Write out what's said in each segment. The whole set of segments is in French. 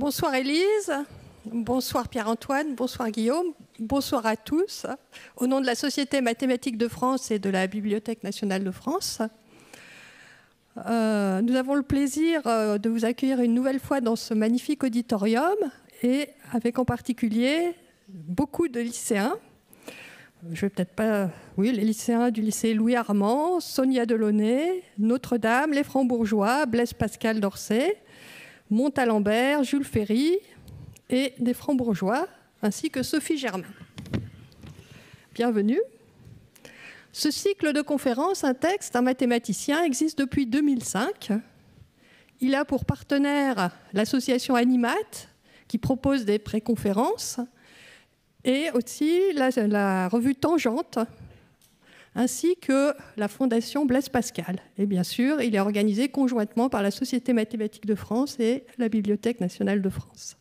Bonsoir Élise, bonsoir Pierre-Antoine, bonsoir Guillaume, bonsoir à tous. Au nom de la Société mathématique de France et de la Bibliothèque nationale de France, nous avons le plaisir de vous accueillir une nouvelle fois dans ce magnifique auditorium et avec en particulier beaucoup de lycéens. Je vais peut-être pas... Oui, les lycéens du lycée Louis-Armand, Sonia Delaunay, Notre-Dame, les Francs-Bourgeois, Blaise Pascal d'Orsay, Montalembert, Jules Ferry et des Francs-Bourgeois, ainsi que Sophie Germain. Bienvenue. Ce cycle de conférences, un texte, un mathématicien, existe depuis 2005. Il a pour partenaire l'association Animat, qui propose des pré-conférences, et aussi la revue Tangente, ainsi que la Fondation Blaise Pascal. Et bien sûr, il est organisé conjointement par la Société mathématique de France et la Bibliothèque nationale de France.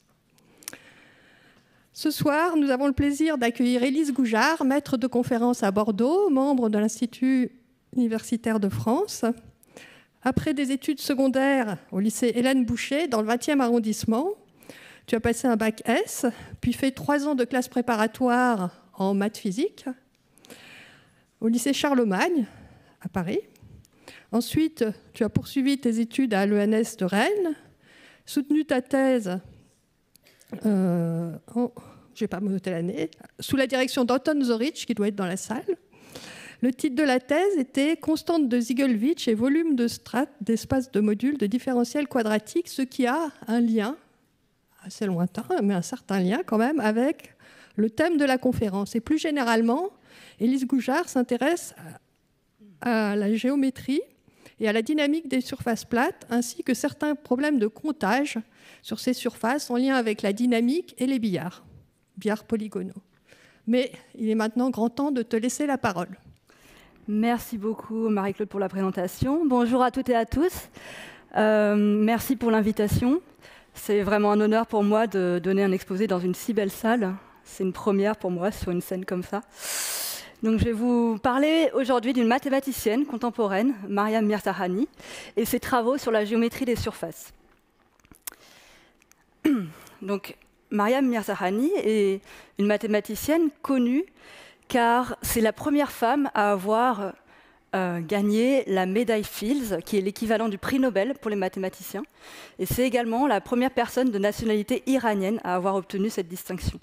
Ce soir, nous avons le plaisir d'accueillir Élise Goujard, maître de conférence à Bordeaux, membre de l'Institut universitaire de France. Après des études secondaires au lycée Hélène Boucher, dans le 20e arrondissement, tu as passé un bac S, puis fait 3 ans de classe préparatoire en maths physique au lycée Charlemagne, à Paris. Ensuite, tu as poursuivi tes études à l'ENS de Rennes, soutenu ta thèse, je ne vais pas me noter l'année, sous la direction d'Anton Zorich, qui doit être dans la salle. Le titre de la thèse était « Constante de Ziegelwitch et volume de strates d'espace de modules de différentiel quadratique », ce qui a un lien assez lointain, mais un certain lien quand même, avec le thème de la conférence. Et plus généralement, Élise Goujard s'intéresse à la géométrie et à la dynamique des surfaces plates, ainsi que certains problèmes de comptage sur ces surfaces en lien avec la dynamique et les billards polygonaux. Mais il est maintenant grand temps de te laisser la parole. Merci beaucoup Marie-Claude pour la présentation. Bonjour à toutes et à tous. Merci pour l'invitation. C'est vraiment un honneur pour moi de donner un exposé dans une si belle salle. C'est une première pour moi sur une scène comme ça. Donc, je vais vous parler aujourd'hui d'une mathématicienne contemporaine, Mariam Mirzakhani, et ses travaux sur la géométrie des surfaces. Donc, Mariam Mirzakhani est une mathématicienne connue car c'est la première femme à avoir gagné la médaille Fields, qui est l'équivalent du prix Nobel pour les mathématiciens. Et c'est également la première personne de nationalité iranienne à avoir obtenu cette distinction.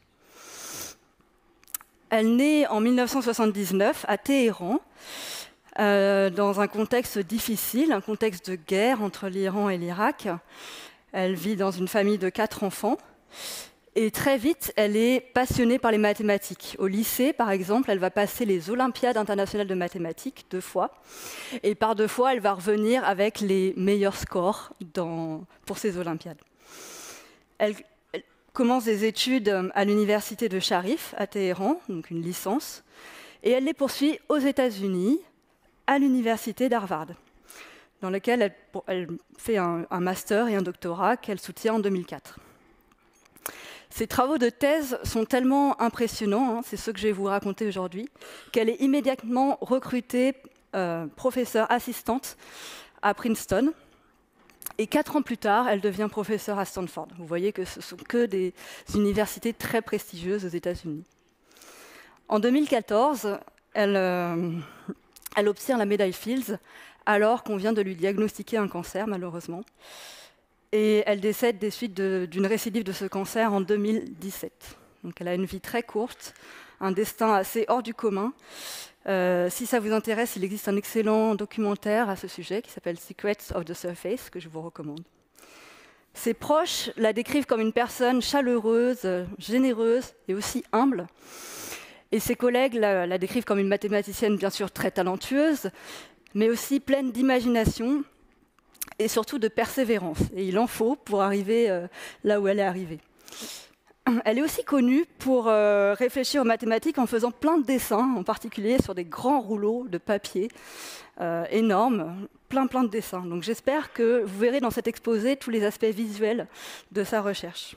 Elle naît en 1979 à Téhéran, dans un contexte difficile, un contexte de guerre entre l'Iran et l'Irak. Elle vit dans une famille de 4 enfants. Et très vite, elle est passionnée par les mathématiques. Au lycée, par exemple, elle va passer les Olympiades internationales de mathématiques 2 fois. Et par 2 fois, elle va revenir avec les meilleurs scores pour ces Olympiades. Elle commence des études à l'université de Sharif, à Téhéran, donc une licence. Et elle les poursuit aux États-Unis, à l'université d'Harvard, dans laquelle elle fait un master et un doctorat qu'elle soutient en 2004. Ses travaux de thèse sont tellement impressionnants, c'est ce que je vais vous raconter aujourd'hui, qu'elle est immédiatement recrutée professeure assistante à Princeton. Et 4 ans plus tard, elle devient professeure à Stanford. Vous voyez que ce sont que des universités très prestigieuses aux États-Unis. En 2014, elle obtient la médaille Fields, alors qu'on vient de lui diagnostiquer un cancer, malheureusement. Et elle décède des suites d'une récidive de ce cancer en 2017. Donc elle a une vie très courte, un destin assez hors du commun. Si ça vous intéresse, il existe un excellent documentaire à ce sujet qui s'appelle Secrets of the Surface, que je vous recommande. Ses proches la décrivent comme une personne chaleureuse, généreuse et aussi humble. Et ses collègues la décrivent comme une mathématicienne bien sûr très talentueuse, mais aussi pleine d'imagination et surtout de persévérance. Et il en faut pour arriver là où elle est arrivée. Elle est aussi connue pour réfléchir aux mathématiques en faisant plein de dessins, en particulier sur des grands rouleaux de papier énormes, plein de dessins. Donc j'espère que vous verrez dans cet exposé tous les aspects visuels de sa recherche.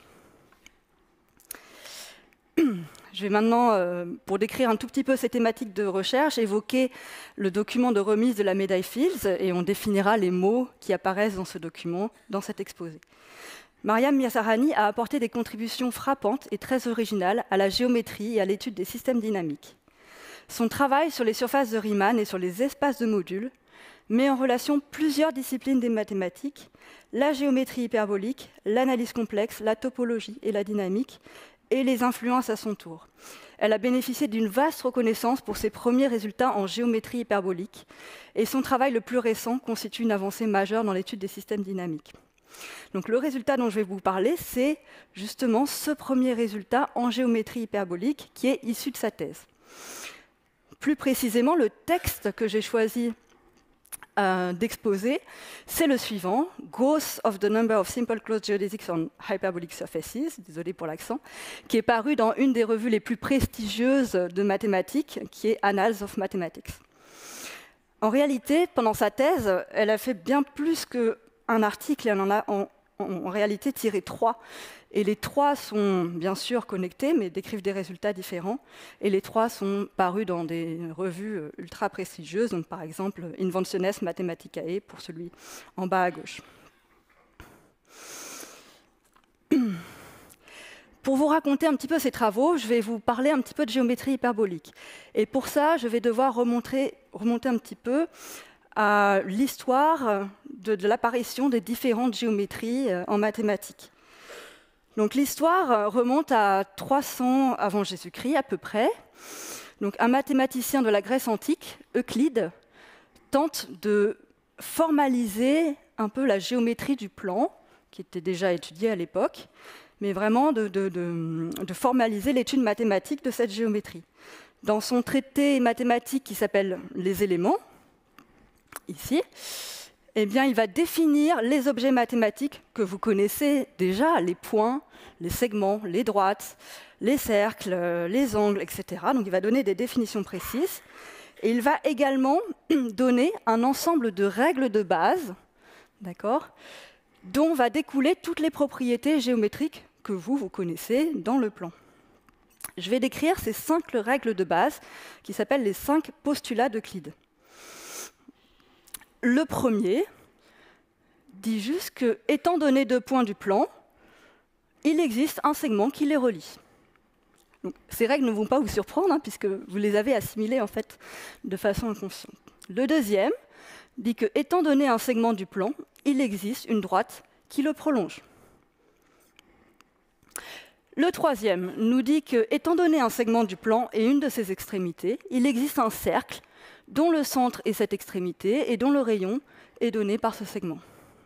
Je vais maintenant, pour décrire un tout petit peu ces thématiques de recherche, évoquer le document de remise de la médaille Fields, et on définira les mots qui apparaissent dans ce document, dans cet exposé. Mariam Mirzahrani a apporté des contributions frappantes et très originales à la géométrie et à l'étude des systèmes dynamiques. Son travail sur les surfaces de Riemann et sur les espaces de modules met en relation plusieurs disciplines des mathématiques, la géométrie hyperbolique, l'analyse complexe, la topologie et la dynamique, et les influence à son tour. Elle a bénéficié d'une vaste reconnaissance pour ses premiers résultats en géométrie hyperbolique, et son travail le plus récent constitue une avancée majeure dans l'étude des systèmes dynamiques. Donc le résultat dont je vais vous parler, c'est justement ce premier résultat en géométrie hyperbolique qui est issu de sa thèse. Plus précisément, le texte que j'ai choisi d'exposer, c'est le suivant, Growth of the Number of Simple Closed Geodesics on Hyperbolic Surfaces, désolé pour l'accent, qui est paru dans une des revues les plus prestigieuses de mathématiques, qui est Annals of Mathematics. En réalité, pendant sa thèse, elle a fait bien plus qu'un article, elle en a en réalité tiré 3. Et les 3 sont bien sûr connectés, mais décrivent des résultats différents. Et les 3 sont parus dans des revues ultra prestigieuses, donc par exemple Inventiones Mathematicae, pour celui en bas à gauche. Pour vous raconter un petit peu ces travaux, je vais vous parler un petit peu de géométrie hyperbolique. Et pour ça, je vais devoir remonter un petit peu à l'histoire de l'apparition des différentes géométries en mathématiques. Donc l'histoire remonte à 300 avant Jésus-Christ à peu près. Donc un mathématicien de la Grèce antique, Euclide, tente de formaliser un peu la géométrie du plan, qui était déjà étudiée à l'époque, mais vraiment de formaliser l'étude mathématique de cette géométrie. Dans son traité mathématique qui s'appelle « Les éléments », ici, eh bien, il va définir les objets mathématiques que vous connaissez déjà, les points, les segments, les droites, les cercles, les angles, etc. Donc il va donner des définitions précises. Et il va également donner un ensemble de règles de base, d'accord, dont va découler toutes les propriétés géométriques que vous connaissez dans le plan. Je vais décrire ces 5 règles de base qui s'appellent les 5 postulats d'Euclide. Le premier dit juste que, étant donné 2 points du plan, il existe un segment qui les relie. Donc, ces règles ne vont pas vous surprendre, hein, puisque vous les avez assimilées en fait, de façon inconsciente. Le deuxième dit que, étant donné un segment du plan, il existe une droite qui le prolonge. Le troisième nous dit que, étant donné un segment du plan et une de ses extrémités, il existe un cercle dont le centre est cette extrémité et dont le rayon est donné par ce segment.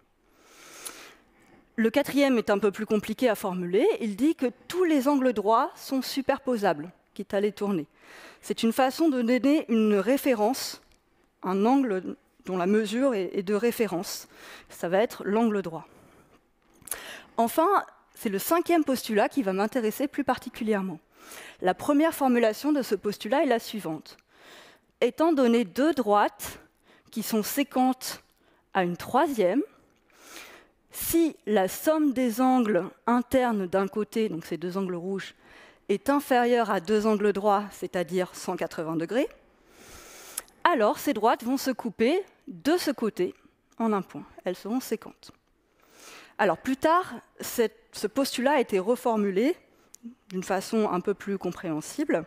Le quatrième est un peu plus compliqué à formuler. Il dit que tous les angles droits sont superposables, quitte à les tourner. C'est une façon de donner une référence, un angle dont la mesure est de référence. Ça va être l'angle droit. Enfin, c'est le 5e postulat qui va m'intéresser plus particulièrement. La première formulation de ce postulat est la suivante. Étant donné 2 droites qui sont séquentes à une 3e, si la somme des angles internes d'un côté, donc ces 2 angles rouges, est inférieure à 2 angles droits, c'est-à-dire 180 degrés, alors ces droites vont se couper de ce côté en un point. Elles seront séquentes. Alors plus tard, ce postulat a été reformulé d'une façon un peu plus compréhensible.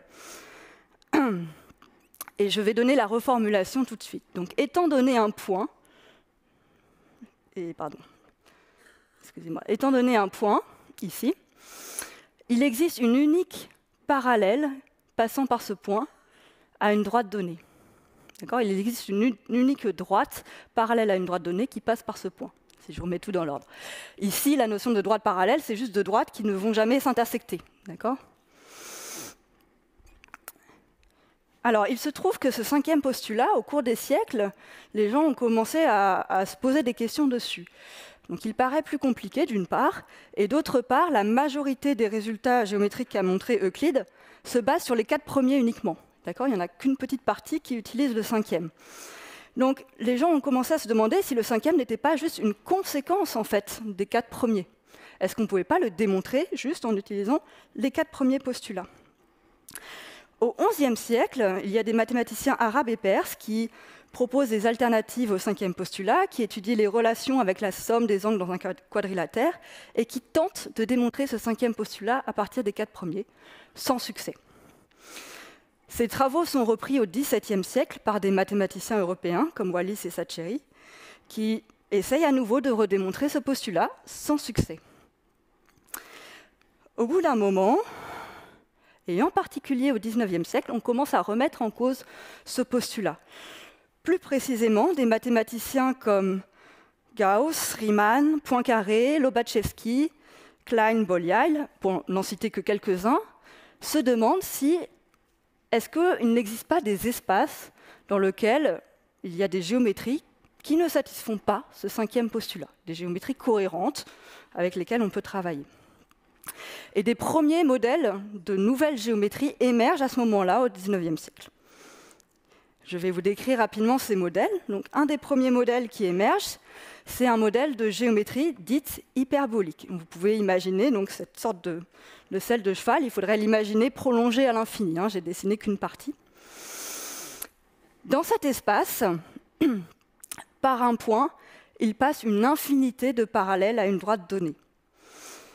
Et je vais donner la reformulation tout de suite. Donc, étant donné un point, étant donné un point, ici, il existe une unique parallèle passant par ce point à une droite donnée. D'accord ? Il existe une unique droite parallèle à une droite donnée qui passe par ce point, si je remets tout dans l'ordre. Ici, la notion de droite parallèle, c'est juste 2 droites qui ne vont jamais s'intersecter. D'accord ? Alors, il se trouve que ce 5e postulat, au cours des siècles, les gens ont commencé à se poser des questions dessus. Donc, il paraît plus compliqué, d'une part, et d'autre part, la majorité des résultats géométriques qu'a montré Euclide se base sur les 4 premiers uniquement. D'accord ? Il n'y en a qu'une petite partie qui utilise le 5e. Donc, les gens ont commencé à se demander si le 5e n'était pas juste une conséquence, en fait, des 4 premiers. Est-ce qu'on ne pouvait pas le démontrer juste en utilisant les 4 premiers postulats ? Au XIe siècle, il y a des mathématiciens arabes et perses qui propose des alternatives au cinquième postulat, qui étudie les relations avec la somme des angles dans un quadrilatère, et qui tente de démontrer ce cinquième postulat à partir des 4 premiers, sans succès. Ces travaux sont repris au XVIIe siècle par des mathématiciens européens, comme Wallis et Saccheri, qui essayent à nouveau de redémontrer ce postulat, sans succès. Au bout d'un moment, et en particulier au XIXe siècle, on commence à remettre en cause ce postulat. Plus précisément, des mathématiciens comme Gauss, Riemann, Poincaré, Lobachevsky, Klein, Bolyai, pour n'en citer que quelques-uns, se demandent si est-ce qu'il n'existe pas des espaces dans lesquels il y a des géométries qui ne satisfont pas ce cinquième postulat, des géométries cohérentes avec lesquelles on peut travailler. Et des premiers modèles de nouvelles géométries émergent à ce moment-là, au XIXe siècle. Je vais vous décrire rapidement ces modèles. Donc, un des premiers modèles qui émerge, c'est un modèle de géométrie dite hyperbolique. Vous pouvez imaginer donc, cette sorte de selle de cheval, il faudrait l'imaginer prolongée à l'infini. J'ai dessiné qu'une partie. Dans cet espace, par un point, il passe une infinité de parallèles à une droite donnée. D'accord ?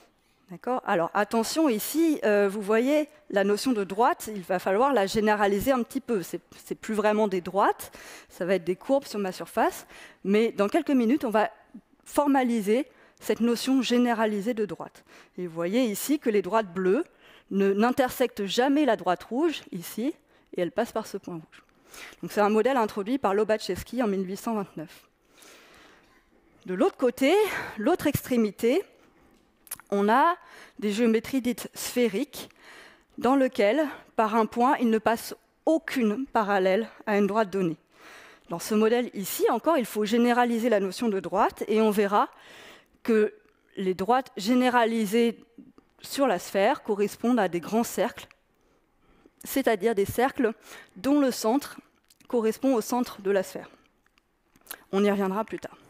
Alors attention, ici, vous voyez la notion de droite, il va falloir la généraliser un petit peu. Ce n'est plus vraiment des droites, ça va être des courbes sur ma surface, mais dans quelques minutes, on va formaliser cette notion généralisée de droite. Et vous voyez ici que les droites bleues n'intersectent jamais la droite rouge, ici, et elles passent par ce point rouge. Donc c'est un modèle introduit par Lobachevsky en 1829. De l'autre côté, l'autre extrémité, on a des géométries dites sphériques dans lesquelles, par un point, il ne passe aucune parallèle à une droite donnée. Dans ce modèle ici, encore, il faut généraliser la notion de droite et on verra que les droites généralisées sur la sphère correspondent à des grands cercles, c'est-à-dire des cercles dont le centre correspond au centre de la sphère. On y reviendra plus tard.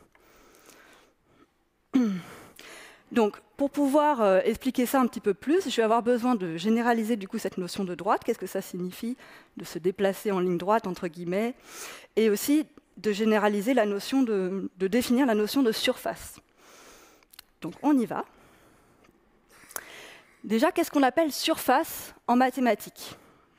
Donc, pour pouvoir expliquer ça un petit peu plus, je vais avoir besoin de généraliser du coup cette notion de droite. Qu'est-ce que ça signifie de se déplacer en ligne droite, entre guillemets, et aussi de généraliser la notion de définir la notion de surface. Donc, on y va. Déjà, qu'est-ce qu'on appelle surface en mathématiques ?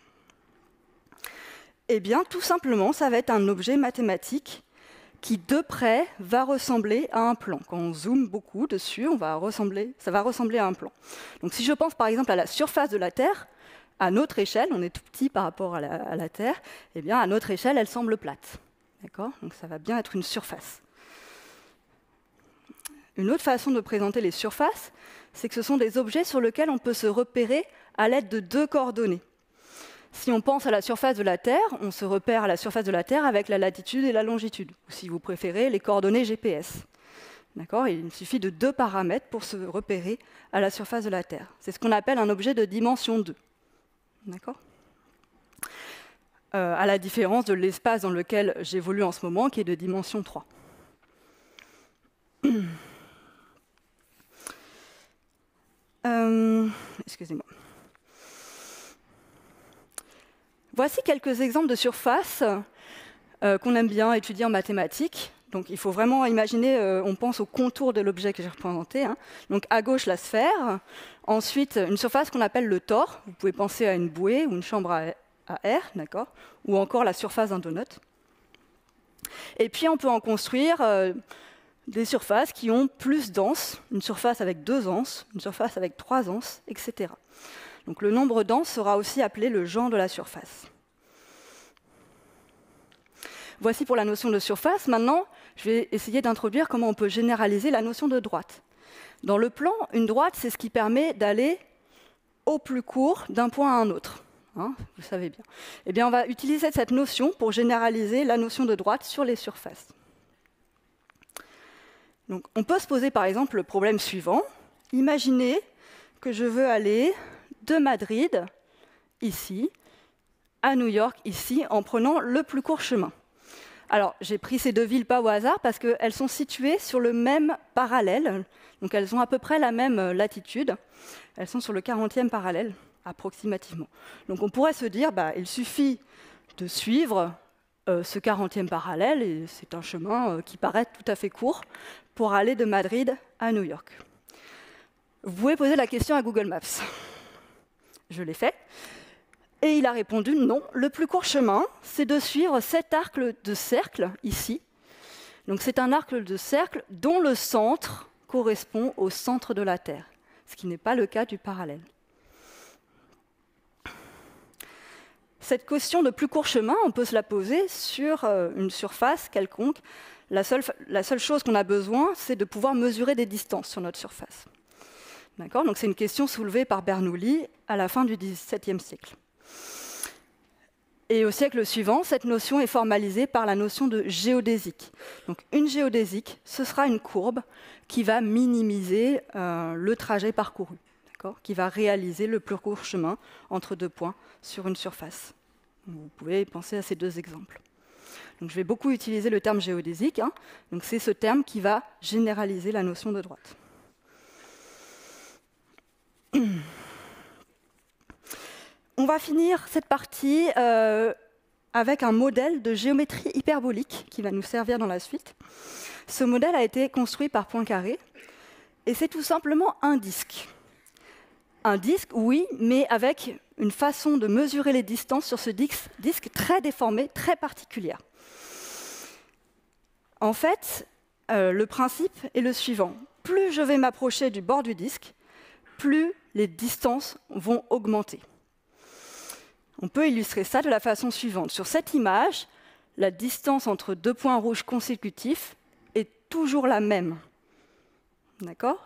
Eh bien, tout simplement, ça va être un objet mathématique qui, de près, va ressembler à un plan. Quand on zoome beaucoup dessus, ça va ressembler à un plan. Donc, si je pense par exemple à la surface de la Terre, à notre échelle, on est tout petit par rapport à la Terre, eh bien, à notre échelle, elle semble plate. D'accord ? Donc, ça va bien être une surface. Une autre façon de présenter les surfaces, c'est que ce sont des objets sur lesquels on peut se repérer à l'aide de 2 coordonnées. Si on pense à la surface de la Terre, on se repère à la surface de la Terre avec la latitude et la longitude, ou si vous préférez, les coordonnées GPS. D'accord ? Il suffit de 2 paramètres pour se repérer à la surface de la Terre. C'est ce qu'on appelle un objet de dimension 2. D'accord ? À la différence de l'espace dans lequel j'évolue en ce moment, qui est de dimension 3. Excusez-moi. Voici quelques exemples de surfaces qu'on aime bien étudier en mathématiques. Donc, il faut vraiment imaginer, on pense au contour de l'objet que j'ai représenté. Donc, à gauche, la sphère. Ensuite, une surface qu'on appelle le tore. Vous pouvez penser à une bouée ou une chambre à air, d'accord ? Ou encore la surface d'un donut. Et puis, on peut en construire des surfaces qui ont plus d'anses, une surface avec 2 anses, une surface avec 3 anses, etc. Donc le nombre d'anses sera aussi appelé le genre de la surface. Voici pour la notion de surface. Maintenant, je vais essayer d'introduire comment on peut généraliser la notion de droite. Dans le plan, une droite, c'est ce qui permet d'aller au plus court d'un point à un autre. Vous savez bien. Eh bien, on va utiliser cette notion pour généraliser la notion de droite sur les surfaces. Donc, on peut se poser par exemple le problème suivant. Imaginez que je veux aller de Madrid, ici, à New York, ici, en prenant le plus court chemin. Alors, j'ai pris ces 2 villes pas au hasard parce qu'elles sont situées sur le même parallèle. Donc, elles ont à peu près la même latitude. Elles sont sur le 40e parallèle, approximativement. Donc, on pourrait se dire, il suffit de suivre ce 40e parallèle, et c'est un chemin qui paraît tout à fait court, pour aller de Madrid à New York. Vous pouvez poser la question à Google Maps. Je l'ai fait. Et il a répondu non, le plus court chemin, c'est de suivre cet arc de cercle ici. Donc c'est un arc de cercle dont le centre correspond au centre de la Terre, ce qui n'est pas le cas du parallèle. Cette question de plus court chemin, on peut se la poser sur une surface quelconque. La seule chose qu'on a besoin, c'est de pouvoir mesurer des distances sur notre surface. D'accord ? Donc c'est une question soulevée par Bernoulli à la fin du XVIIe siècle. Et au siècle suivant, cette notion est formalisée par la notion de géodésique. Donc une géodésique, ce sera une courbe qui va minimiser le trajet parcouru, qui va réaliser le plus court chemin entre deux points sur une surface. Vous pouvez penser à ces deux exemples. Donc je vais beaucoup utiliser le terme géodésique. Donc c'est ce terme qui va généraliser la notion de droite. On va finir cette partie avec un modèle de géométrie hyperbolique qui va nous servir dans la suite. Ce modèle a été construit par Poincaré et c'est tout simplement un disque. Un disque, oui, mais avec une façon de mesurer les distances sur ce disque très déformée, très particulière. En fait, le principe est le suivant. Plus je vais m'approcher du bord du disque, plus les distances vont augmenter. On peut illustrer ça de la façon suivante. Sur cette image, la distance entre deux points rouges consécutifs est toujours la même. D'accord ?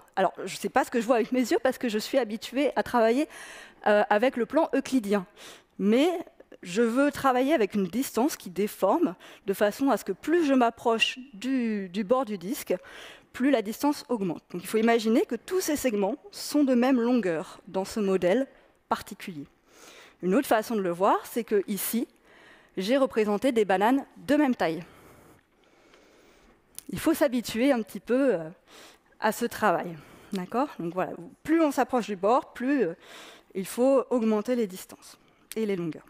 Alors, je ne sais pas ce que je vois avec mes yeux parce que je suis habituée à travailler avec le plan euclidien. Mais je veux travailler avec une distance qui déforme de façon à ce que plus je m'approche du bord du disque, plus la distance augmente. Donc il faut imaginer que tous ces segments sont de même longueur dans ce modèle particulier. Une autre façon de le voir, c'est que ici, j'ai représenté des bananes de même taille. Il faut s'habituer un petit peu à ce travail. D'accord ? Donc voilà, plus on s'approche du bord, plus il faut augmenter les distances et les longueurs.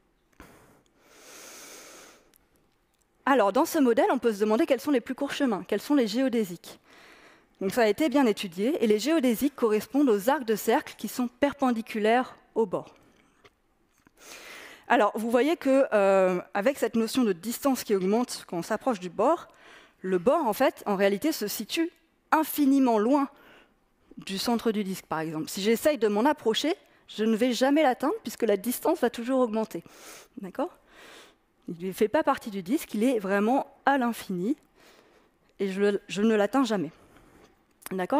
Alors, dans ce modèle, on peut se demander quels sont les plus courts chemins, quels sont les géodésiques. Donc ça a été bien étudié, et les géodésiques correspondent aux arcs de cercle qui sont perpendiculaires au bord. Alors, vous voyez qu'avec cette notion de distance qui augmente quand on s'approche du bord, le bord, en fait, en réalité, se situe infiniment loin du centre du disque, par exemple. Si j'essaye de m'en approcher, je ne vais jamais l'atteindre puisque la distance va toujours augmenter. D'accord ? Il ne fait pas partie du disque, il est vraiment à l'infini et je ne l'atteins jamais. D'accord ?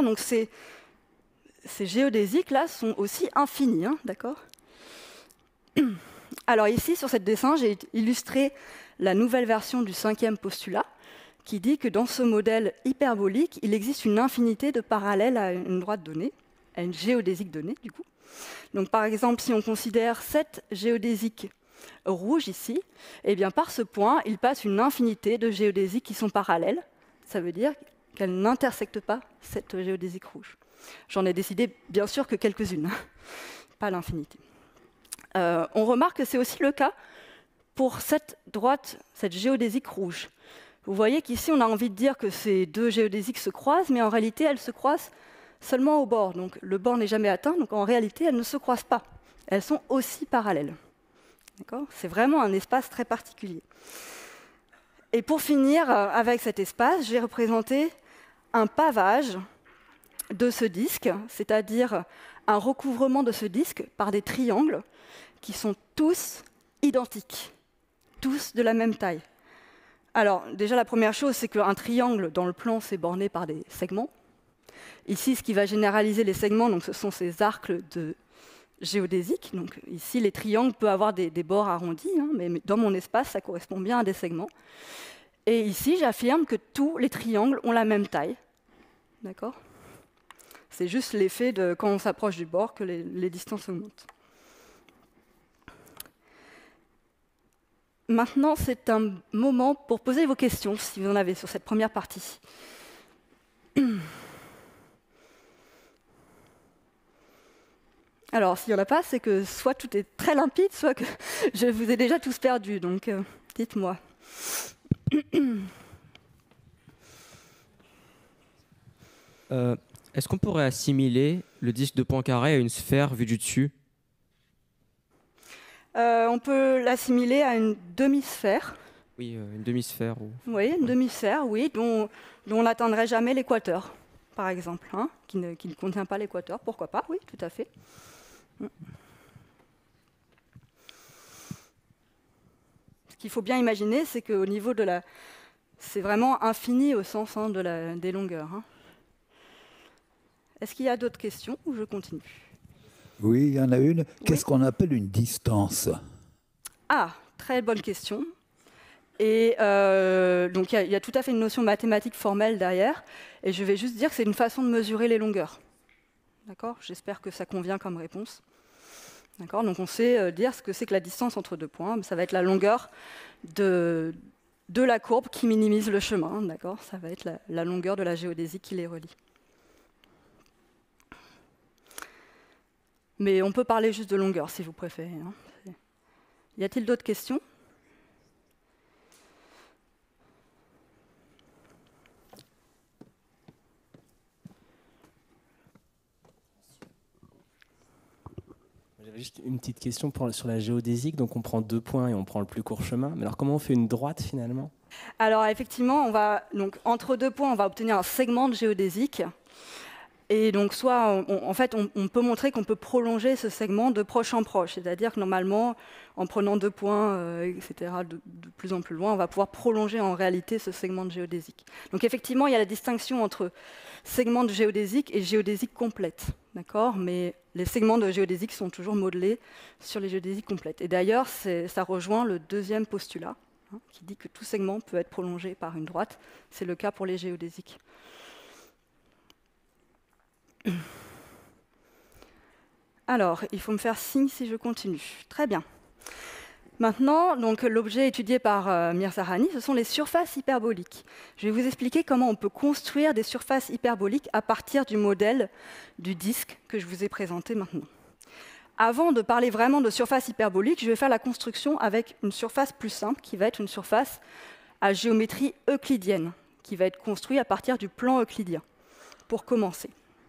Donc ces géodésiques-là sont aussi infinis. D'accord ? Alors ici, sur ce dessin, j'ai illustré la nouvelle version du 5e postulat qui dit que dans ce modèle hyperbolique, il existe une infinité de parallèles à une droite donnée, à une géodésique donnée, du coup. Donc par exemple, si on considère cette géodésique rouge ici, eh bien par ce point, il passe une infinité de géodésiques qui sont parallèles. Ça veut dire qu'elles n'intersectent pas cette géodésique rouge. J'en ai décidé, bien sûr, que quelques-unes, pas l'infinité. On remarque que c'est aussi le cas pour cette droite, cette géodésique rouge. Vous voyez qu'ici, on a envie de dire que ces deux géodésiques se croisent, mais en réalité, elles se croisent seulement au bord. Donc le bord n'est jamais atteint, donc en réalité, elles ne se croisent pas. Elles sont aussi parallèles. C'est vraiment un espace très particulier. Et pour finir avec cet espace, j'ai représenté un pavage de ce disque, c'est-à-dire un recouvrement de ce disque par des triangles qui sont tous identiques, tous de la même taille. Alors, déjà, la première chose, c'est qu'un triangle, dans le plan, c'est borné par des segments. Ici, ce qui va généraliser les segments, donc, ce sont ces arcs de géodésiques. Donc, ici, les triangles peuvent avoir des bords arrondis, mais dans mon espace, ça correspond bien à des segments. Et ici, j'affirme que tous les triangles ont la même taille. D'accord ? C'est juste l'effet de quand on s'approche du bord que les distances augmentent. Maintenant, c'est un moment pour poser vos questions, si vous en avez, sur cette première partie. Alors, s'il n'y en a pas, c'est que soit tout est très limpide, soit que je vous ai déjà tous perdus, donc dites-moi. Est-ce qu'on pourrait assimiler le disque de Poincaré à une sphère vue du dessus? On peut l'assimiler à une demi-sphère. Oui, une demi-sphère. Ou... Oui, une demi-sphère, oui, dont on n'atteindrait jamais l'équateur, par exemple, hein, qui ne contient pas l'équateur. Pourquoi pas? Oui, tout à fait. Ce qu'il faut bien imaginer, c'est qu'au niveau de la... C'est vraiment infini au sens hein, des longueurs. Hein. Est-ce qu'il y a d'autres questions ou je continue? Oui, il y en a une. Qu'est-ce qu'on appelle une distance? Ah, très bonne question. Et donc il y a tout à fait une notion mathématique formelle derrière. Et je vais juste dire que c'est une façon de mesurer les longueurs. D'accord? J'espère que ça convient comme réponse. D'accord? Donc on sait dire ce que c'est que la distance entre deux points. Ça va être la longueur de la courbe qui minimise le chemin. D'accord? Ça va être la longueur de la géodésie qui les relie. Mais on peut parler juste de longueur si vous préférez. Hein. Y a-t-il d'autres questions? J'avais juste une petite question sur la géodésique. Donc on prend 2 points et on prend le plus court chemin. Mais alors comment on fait une droite finalement? Alors effectivement, entre 2 points, on va obtenir un segment de géodésique. Et donc, soit, on peut montrer qu'on peut prolonger ce segment de proche en proche. C'est-à-dire que normalement, en prenant 2 points, etc., de plus en plus loin, on va pouvoir prolonger en réalité ce segment de géodésique. Donc, effectivement, il y a la distinction entre segment de géodésique et géodésique complète. D'accord? Mais les segments de géodésique sont toujours modelés sur les géodésiques complètes. Et d'ailleurs, ça rejoint le deuxième postulat, hein, qui dit que tout segment peut être prolongé par une droite. C'est le cas pour les géodésiques. Alors, il faut me faire signe si je continue. Très bien. Maintenant, donc, l'objet étudié par Mirzakhani, ce sont les surfaces hyperboliques. Je vais vous expliquer comment on peut construire des surfaces hyperboliques à partir du modèle du disque que je vous ai présenté maintenant. Avant de parler vraiment de surface hyperbolique, je vais faire la construction avec une surface plus simple, qui va être une surface à géométrie euclidienne, qui va être construite à partir du plan euclidien, pour commencer.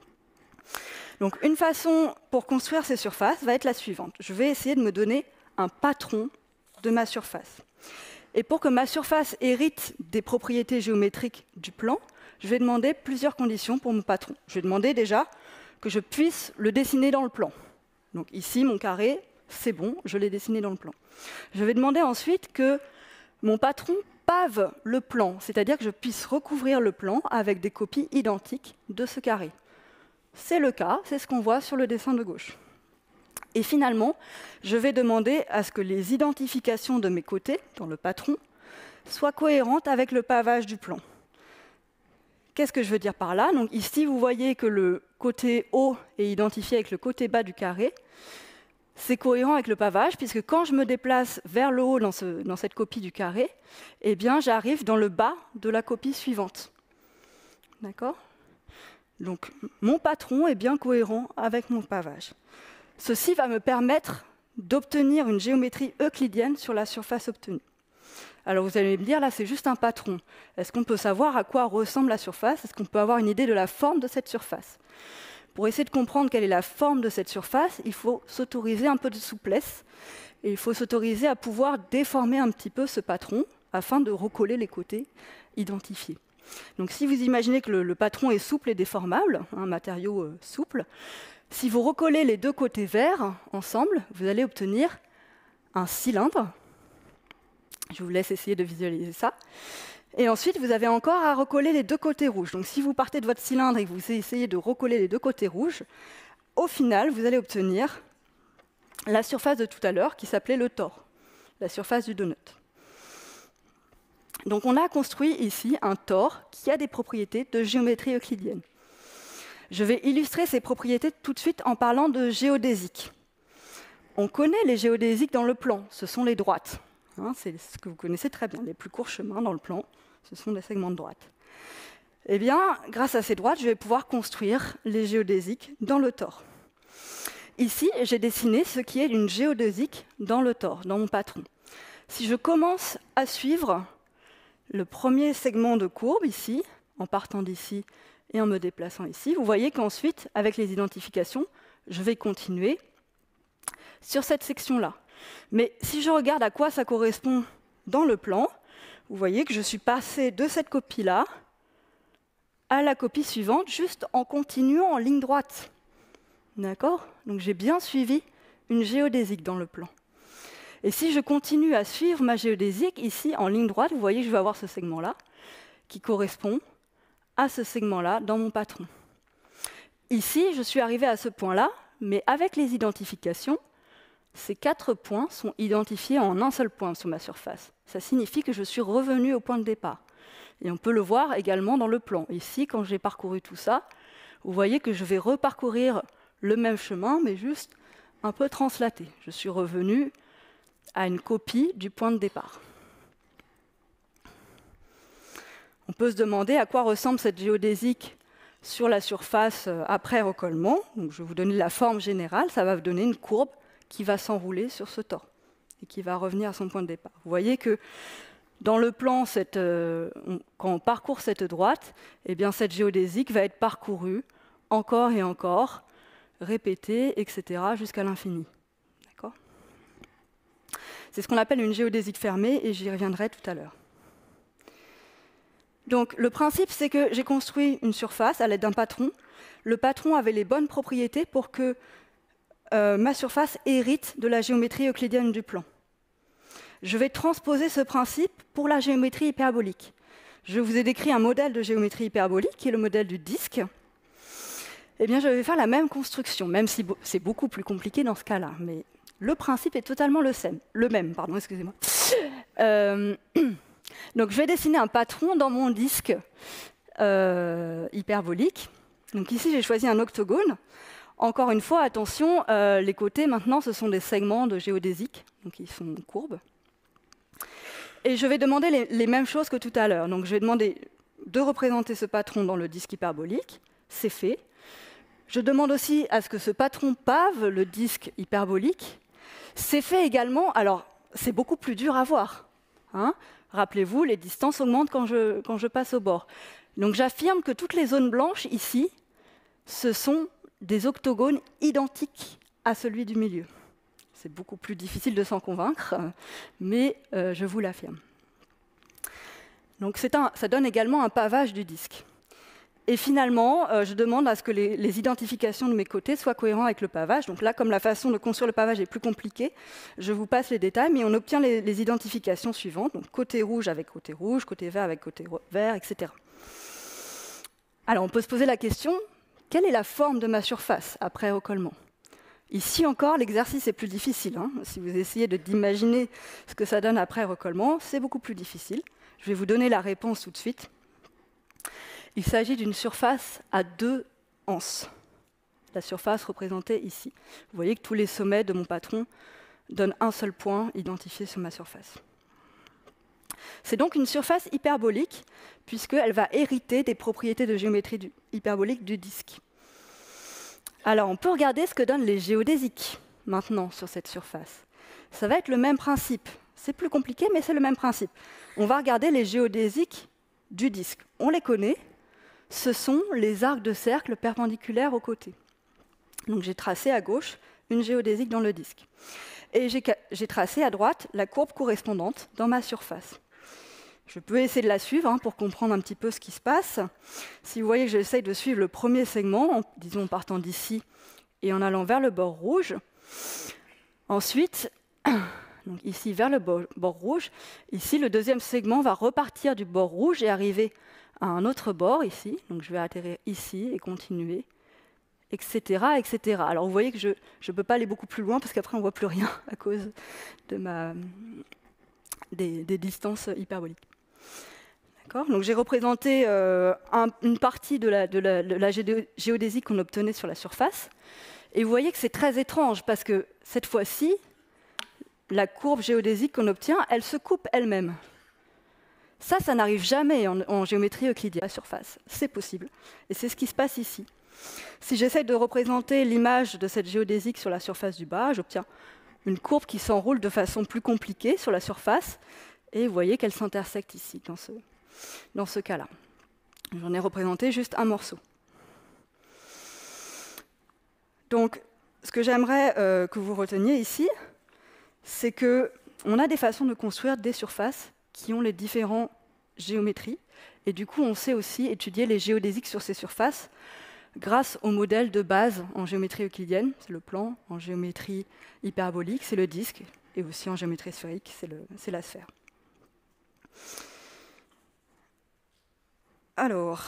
Donc, une façon pour construire ces surfaces va être la suivante. Je vais essayer de me donner un patron de ma surface. Et pour que ma surface hérite des propriétés géométriques du plan, je vais demander plusieurs conditions pour mon patron. Je vais demander déjà que je puisse le dessiner dans le plan. Donc ici, mon carré, c'est bon, je l'ai dessiné dans le plan. Je vais demander ensuite que mon patron pave le plan, c'est-à-dire que je puisse recouvrir le plan avec des copies identiques de ce carré. C'est le cas, c'est ce qu'on voit sur le dessin de gauche. Et finalement, je vais demander à ce que les identifications de mes côtés, dans le patron, soient cohérentes avec le pavage du plan. Qu'est-ce que je veux dire par là? Donc ici, vous voyez que le côté haut est identifié avec le côté bas du carré. C'est cohérent avec le pavage, puisque quand je me déplace vers le haut dans cette copie du carré, eh bien, j'arrive dans le bas de la copie suivante. D'accord? Donc, mon patron est bien cohérent avec mon pavage. Ceci va me permettre d'obtenir une géométrie euclidienne sur la surface obtenue. Alors, vous allez me dire, là, c'est juste un patron. Est-ce qu'on peut savoir à quoi ressemble la surface? Est-ce qu'on peut avoir une idée de la forme de cette surface? Pour essayer de comprendre quelle est la forme de cette surface, il faut s'autoriser un peu de souplesse et il faut s'autoriser à pouvoir déformer un petit peu ce patron afin de recoller les côtés identifiés. Donc si vous imaginez que le patron est souple et déformable, un matériau souple, si vous recollez les deux côtés verts ensemble, vous allez obtenir un cylindre. Je vous laisse essayer de visualiser ça. Et ensuite, vous avez encore à recoller les deux côtés rouges. Donc si vous partez de votre cylindre et que vous essayez de recoller les deux côtés rouges, au final, vous allez obtenir la surface de tout à l'heure qui s'appelait le tore, la surface du donut. Donc on a construit ici un tore qui a des propriétés de géométrie euclidienne. Je vais illustrer ces propriétés tout de suite en parlant de géodésique. On connaît les géodésiques dans le plan, ce sont les droites. Hein, c'est ce que vous connaissez très bien, les plus courts chemins dans le plan, ce sont des segments de droite. Eh bien, grâce à ces droites, je vais pouvoir construire les géodésiques dans le tore. Ici, j'ai dessiné ce qui est une géodésique dans le tore, dans mon patron. Si je commence à suivre le premier segment de courbe ici, en partant d'ici et en me déplaçant ici, vous voyez qu'ensuite, avec les identifications, je vais continuer sur cette section-là. Mais si je regarde à quoi ça correspond dans le plan, vous voyez que je suis passé de cette copie-là à la copie suivante, juste en continuant en ligne droite. D'accord? Donc j'ai bien suivi une géodésique dans le plan. Et si je continue à suivre ma géodésique, ici, en ligne droite, vous voyez que je vais avoir ce segment-là, qui correspond à ce segment-là dans mon patron. Ici, je suis arrivé à ce point-là, mais avec les identifications, ces 4 points sont identifiés en un seul point sur ma surface. Ça signifie que je suis revenu au point de départ. Et on peut le voir également dans le plan. Ici, quand j'ai parcouru tout ça, vous voyez que je vais reparcourir le même chemin, mais juste un peu translaté. Je suis revenu à une copie du point de départ. On peut se demander à quoi ressemble cette géodésique sur la surface après recollement. Donc, je vais vous donner la forme générale. Ça va vous donner une courbe qui va s'enrouler sur ce tort et qui va revenir à son point de départ. Vous voyez que dans le plan, quand on parcourt cette droite, eh bien, cette géodésique va être parcourue encore et encore, répétée, etc., jusqu'à l'infini. D'accord ? C'est ce qu'on appelle une géodésique fermée, et j'y reviendrai tout à l'heure. Donc, le principe, c'est que j'ai construit une surface à l'aide d'un patron. Le patron avait les bonnes propriétés pour que ma surface hérite de la géométrie euclidienne du plan. Je vais transposer ce principe pour la géométrie hyperbolique. Je vous ai décrit un modèle de géométrie hyperbolique, qui est le modèle du disque. Eh bien, je vais faire la même construction, même si c'est beaucoup plus compliqué dans ce cas-là. Mais le principe est totalement le même. Excusez-moi. Donc, je vais dessiner un patron dans mon disque hyperbolique. Donc ici, j'ai choisi un octogone. Encore une fois, attention, les côtés, maintenant, ce sont des segments de géodésique, donc ils sont courbes. Et je vais demander les mêmes choses que tout à l'heure. Donc je vais demander de représenter ce patron dans le disque hyperbolique. C'est fait. Je demande aussi à ce que ce patron pave le disque hyperbolique. C'est fait également. Alors, c'est beaucoup plus dur à voir. Hein ? Rappelez-vous, les distances augmentent quand je passe au bord. Donc j'affirme que toutes les zones blanches ici, ce sont des octogones identiques à celui du milieu. C'est beaucoup plus difficile de s'en convaincre, mais je vous l'affirme. Donc ça donne également un pavage du disque. Et finalement, je demande à ce que les identifications de mes côtés soient cohérentes avec le pavage. Donc là, comme la façon de construire le pavage est plus compliquée, je vous passe les détails, mais on obtient les identifications suivantes. Donc côté rouge avec côté rouge, côté vert avec côté vert, etc. Alors on peut se poser la question, quelle est la forme de ma surface après recollement ? Ici encore, l'exercice est plus difficile. Hein. Si vous essayez d'imaginer ce que ça donne après recollement, c'est beaucoup plus difficile. Je vais vous donner la réponse tout de suite. Il s'agit d'une surface à 2 anses. La surface représentée ici. Vous voyez que tous les sommets de mon patron donnent un seul point identifié sur ma surface. C'est donc une surface hyperbolique, puisqu'elle va hériter des propriétés de géométrie hyperbolique du disque. Alors, on peut regarder ce que donnent les géodésiques, maintenant, sur cette surface. Ça va être le même principe. C'est plus compliqué, mais c'est le même principe. On va regarder les géodésiques du disque. On les connaît. Ce sont les arcs de cercle perpendiculaires aux côtés. Donc, j'ai tracé à gauche une géodésique dans le disque. Et j'ai tracé à droite la courbe correspondante dans ma surface. Je peux essayer de la suivre pour comprendre un petit peu ce qui se passe. Si vous voyez que j'essaye de suivre le premier segment, disons en partant d'ici et en allant vers le bord rouge. Ensuite, donc ici vers le bord rouge, ici le deuxième segment va repartir du bord rouge et arriver à un autre bord ici. Donc je vais atterrir ici et continuer, etc., etc. Alors vous voyez que je ne peux pas aller beaucoup plus loin parce qu'après on ne voit plus rien à cause de des distances hyperboliques. Donc j'ai représenté une partie de la géodésique qu'on obtenait sur la surface. Et vous voyez que c'est très étrange, parce que cette fois-ci, la courbe géodésique qu'on obtient, elle se coupe elle-même. Ça n'arrive jamais en géométrie euclidienne à la surface. C'est possible. Et c'est ce qui se passe ici. Si j'essaie de représenter l'image de cette géodésique sur la surface du bas, j'obtiens une courbe qui s'enroule de façon plus compliquée sur la surface, et vous voyez qu'elle s'intersecte ici, dans ce cas-là. J'en ai représenté juste un morceau. Donc, ce que j'aimerais que vous reteniez ici, c'est qu'on a des façons de construire des surfaces qui ont les différentes géométries, et du coup, on sait aussi étudier les géodésiques sur ces surfaces grâce au modèle de base en géométrie euclidienne, c'est le plan, en géométrie hyperbolique, c'est le disque, et aussi en géométrie sphérique, c'est la sphère. Alors,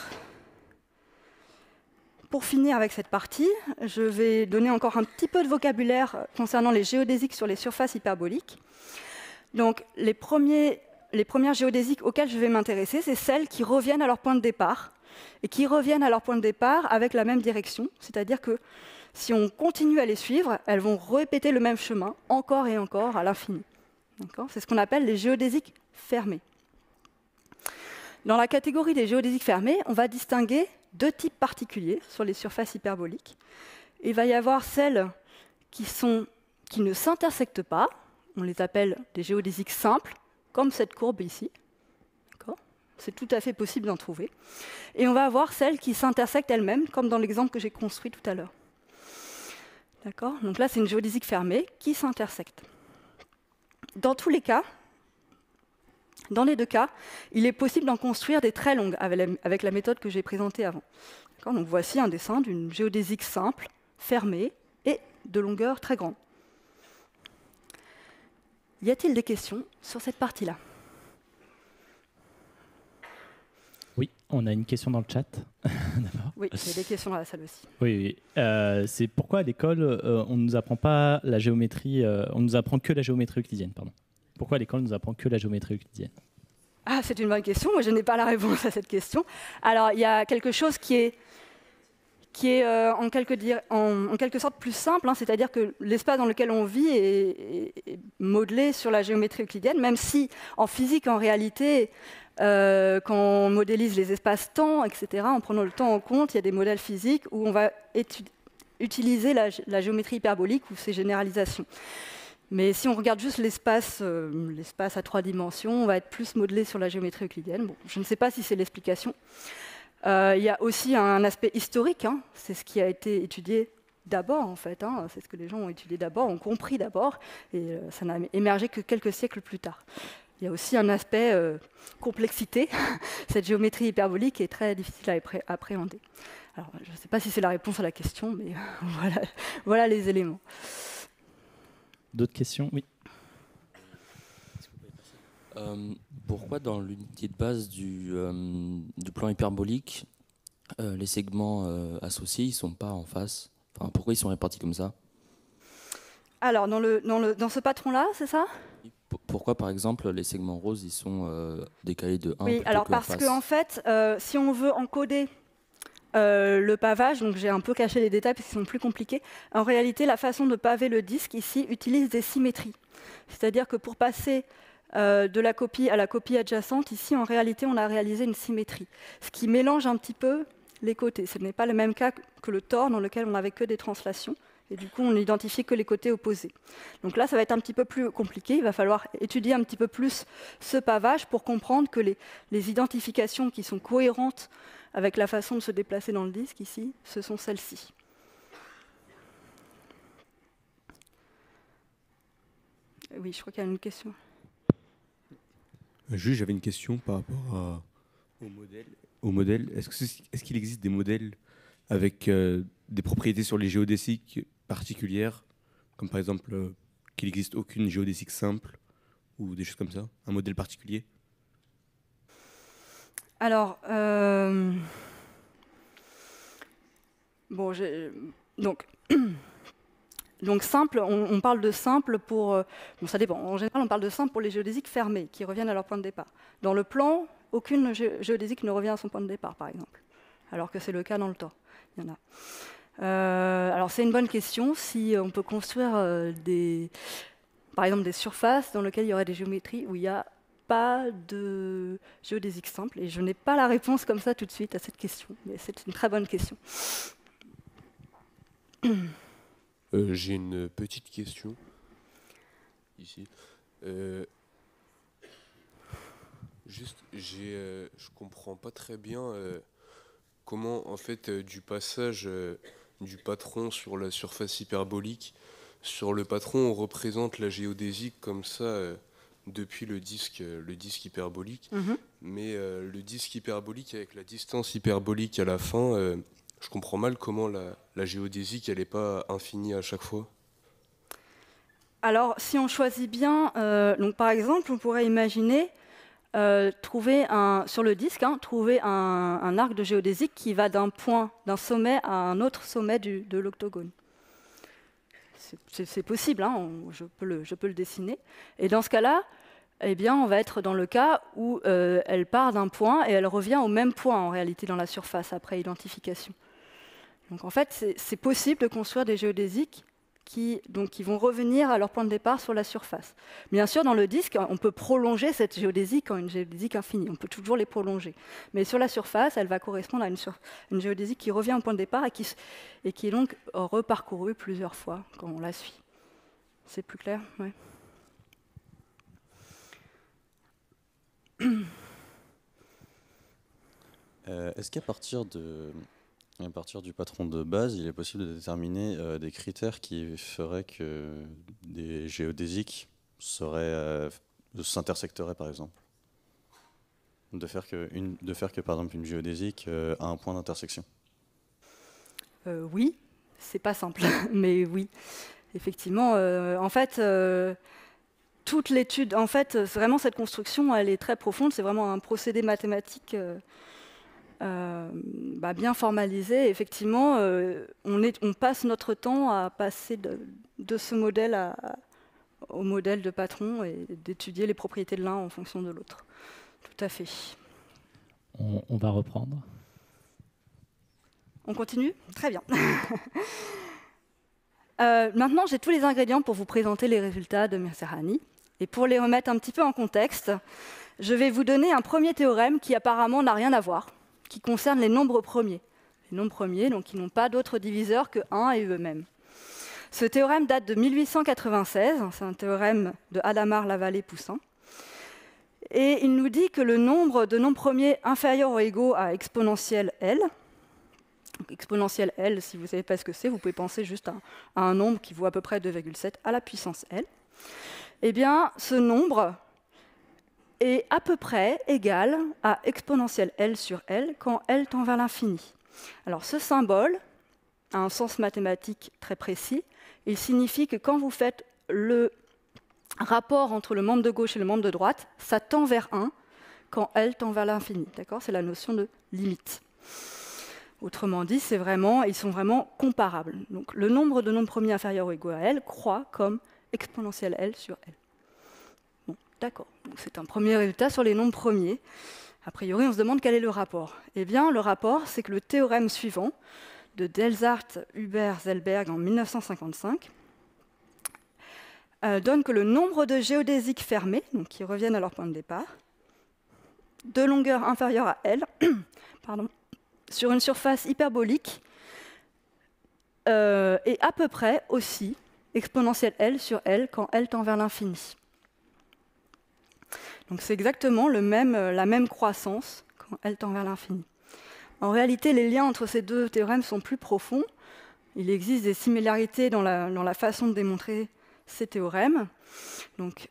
pour finir avec cette partie, je vais donner encore un petit peu de vocabulaire concernant les géodésiques sur les surfaces hyperboliques. Donc, les premières géodésiques auxquelles je vais m'intéresser, c'est celles qui reviennent à leur point de départ, et qui reviennent à leur point de départ avec la même direction, c'est-à-dire que si on continue à les suivre, elles vont répéter le même chemin, encore et encore, à l'infini. C'est ce qu'on appelle les géodésiques fermées. Dans la catégorie des géodésiques fermées, on va distinguer deux types particuliers sur les surfaces hyperboliques. Il va y avoir celles qui ne s'intersectent pas, on les appelle des géodésiques simples, comme cette courbe ici. C'est tout à fait possible d'en trouver. Et on va avoir celles qui s'intersectent elles-mêmes, comme dans l'exemple que j'ai construit tout à l'heure. D'accord ? Donc là, c'est une géodésique fermée qui s'intersecte. Dans tous les cas, dans les deux cas, il est possible d'en construire des très longues avec la méthode que j'ai présentée avant. Donc voici un dessin d'une géodésique simple, fermée et de longueur très grande. Y a-t-il des questions sur cette partie-là ? Oui, on a une question dans le chat. Oui, il y a des questions dans la salle aussi. Oui. C'est pourquoi à l'école, on ne nous apprend pas la géométrie, on nous apprend que la géométrie euclidienne, pardon. Pourquoi à l'école, on nous apprend que la géométrie euclidienne ? Ah, c'est une bonne question. Moi, je n'ai pas la réponse à cette question. Alors, il y a quelque chose qui est en quelque sorte plus simple, hein, c'est-à-dire que l'espace dans lequel on vit est modelé sur la géométrie euclidienne, même si en physique, en réalité, quand on modélise les espaces-temps, etc., en prenant le temps en compte, il y a des modèles physiques où on va utiliser la géométrie hyperbolique ou ses généralisations. Mais si on regarde juste l'espace à 3 dimensions, on va être plus modelé sur la géométrie euclidienne. Bon, je ne sais pas si c'est l'explication. Il y a aussi un aspect historique, hein. C'est ce qui a été étudié d'abord, en fait. Hein. C'est ce que les gens ont étudié d'abord, ont compris d'abord, et ça n'a émergé que quelques siècles plus tard. Il y a aussi un aspect complexité. Cette géométrie hyperbolique est très difficile à appréhender. Alors, je ne sais pas si c'est la réponse à la question, mais voilà les éléments. D'autres questions ? Oui. Pourquoi dans l'unité de base du plan hyperbolique, les segments associés ne sont pas en face ? Enfin, pourquoi ils sont répartis comme ça ? Alors, dans ce patron-là, c'est ça ? Pourquoi, par exemple, les segments roses ils sont décalés de 1 Oui, alors parce qu'en fait, si on veut encoder le pavage, donc j'ai un peu caché les détails parce qu'ils sont plus compliqués, en réalité, la façon de paver le disque ici utilise des symétries. C'est-à-dire que pour passer de la copie à la copie adjacente, ici, en réalité, on a réalisé une symétrie, ce qui mélange un petit peu les côtés. Ce n'est pas le même cas que le tore dans lequel on n'avait que des translations. Et du coup, on n'identifie que les côtés opposés. Donc là, ça va être un petit peu plus compliqué. Il va falloir étudier un petit peu plus ce pavage pour comprendre que les identifications qui sont cohérentes avec la façon de se déplacer dans le disque, ici, ce sont celles-ci. Oui, je crois qu'il y a une question. Juste, j'avais une question par rapport au modèle. Est-ce qu'il existe des modèles avec des propriétés sur les géodésiques particulières, comme par exemple qu'il n'existe aucune géodésique simple ou des choses comme ça, un modèle particulier? Alors, donc simple, on parle de simple pour... ça dépend. En général, on parle de simple pour les géodésiques fermées, qui reviennent à leur point de départ. Dans le plan, aucune géodésique ne revient à son point de départ, par exemple, alors que c'est le cas dans le tore. Il y en a. Alors, c'est une bonne question. Si on peut construire, par exemple, des surfaces dans lesquelles il y aurait des géométries où il n'y a pas de géodésique simple, et je n'ai pas la réponse comme ça tout de suite à cette question, mais c'est une très bonne question. J'ai une petite question. ici. Juste, je comprends pas très bien comment, en fait, du passage du patron sur la surface hyperbolique, sur le patron, on représente la géodésique comme ça depuis le disque hyperbolique. Mais le disque hyperbolique avec la distance hyperbolique à la fin, je comprends mal comment la géodésique, elle n'est pas infinie à chaque fois. Alors, si on choisit bien, donc par exemple, on pourrait imaginer trouver sur le disque, trouver un arc de géodésique qui va d'un sommet à un autre sommet de l'octogone. C'est possible, je peux le dessiner. Et dans ce cas-là, eh bien, on va être dans le cas où elle part d'un point et elle revient au même point en réalité dans la surface après identification. Donc en fait, c'est possible de construire des géodésiques qui vont revenir à leur point de départ sur la surface. Bien sûr, dans le disque, on peut prolonger cette géodésique en une géodésique infinie. On peut toujours les prolonger. Mais sur la surface, elle va correspondre à une géodésique qui revient au point de départ et qui est donc reparcourue plusieurs fois quand on la suit. C'est plus clair ? Ouais. Est-ce qu'à partir du patron de base, il est possible de déterminer des critères qui feraient que des géodésiques s'intersecteraient, par exemple? De faire que par exemple, une géodésique a un point d'intersection? Oui, c'est pas simple, mais oui. Effectivement, en fait, toute l'étude, en fait, vraiment cette construction, elle est très profonde, c'est vraiment un procédé mathématique bien formalisé. Effectivement, on passe notre temps à passer de ce modèle au modèle de patron et d'étudier les propriétés de l'un en fonction de l'autre. Tout à fait. On va reprendre. On continue ? Très bien. Maintenant, j'ai tous les ingrédients pour vous présenter les résultats de Mircea-Hani. Et pour les remettre un petit peu en contexte, je vais vous donner un premier théorème qui apparemment n'a rien à voir, qui concerne les nombres premiers. Les nombres premiers, donc, qui n'ont pas d'autres diviseurs que 1 et eux-mêmes. Ce théorème date de 1896, c'est un théorème de Hadamard, Lavallée, Poussin. Et il nous dit que le nombre de nombres premiers inférieur ou égaux à exponentielle L, donc exponentielle L, si vous ne savez pas ce que c'est, vous pouvez penser juste à un nombre qui vaut à peu près 2,7 à la puissance L. Eh bien, ce nombre est à peu près égal à exponentielle L sur L quand L tend vers l'infini. Alors, ce symbole a un sens mathématique très précis. Il signifie que quand vous faites le rapport entre le membre de gauche et le membre de droite, ça tend vers 1 quand L tend vers l'infini. D'accord ? C'est la notion de limite. Autrement dit, ils sont vraiment comparables. Donc, le nombre de nombres premiers inférieurs ou égaux à L croît comme exponentielle L sur L. Bon, d'accord. Donc, c'est un premier résultat sur les nombres premiers. A priori, on se demande quel est le rapport. Eh bien, le rapport, c'est que le théorème suivant, de Delsart, Huber, Selberg en 1955, donne que le nombre de géodésiques fermées, donc qui reviennent à leur point de départ, de longueur inférieure à L, sur une surface hyperbolique, est à peu près aussi exponentielle L sur L quand L tend vers l'infini. Donc c'est exactement la même croissance quand L tend vers l'infini. En réalité, les liens entre ces deux théorèmes sont plus profonds. Il existe des similarités dans la façon de démontrer ces théorèmes. Donc,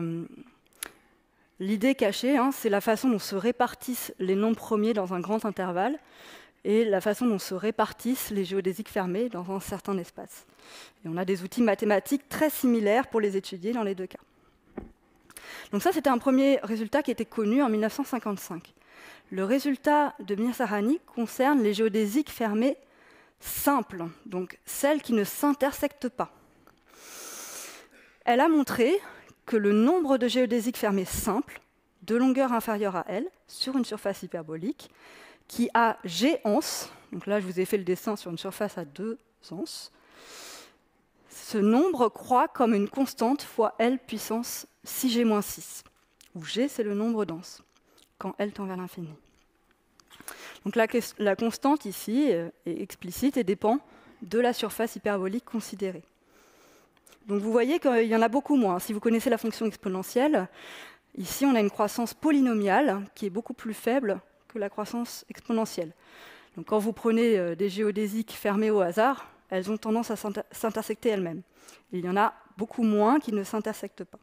l'idée cachée, c'est la façon dont se répartissent les nombres premiers dans un grand intervalle et la façon dont se répartissent les géodésiques fermées dans un certain espace. Et on a des outils mathématiques très similaires pour les étudier dans les deux cas. Donc ça, c'était un premier résultat qui était connu en 1955. Le résultat de Mircea-Hani concerne les géodésiques fermées simples, donc celles qui ne s'intersectent pas. Elle a montré que le nombre de géodésiques fermées simples, de longueur inférieure à L, sur une surface hyperbolique, qui a G anses, donc là je vous ai fait le dessin sur une surface à 2 anses, ce nombre croît comme une constante fois L puissance 6G-6, où G c'est le nombre dense, quand L tend vers l'infini. Donc la constante ici est explicite et dépend de la surface hyperbolique considérée. Donc vous voyez qu'il y en a beaucoup moins. Si vous connaissez la fonction exponentielle, ici on a une croissance polynomiale qui est beaucoup plus faible que la croissance exponentielle. Donc quand vous prenez des géodésiques fermées au hasard, elles ont tendance à s'intersecter elles-mêmes. Il y en a beaucoup moins qui ne s'intersectent pas.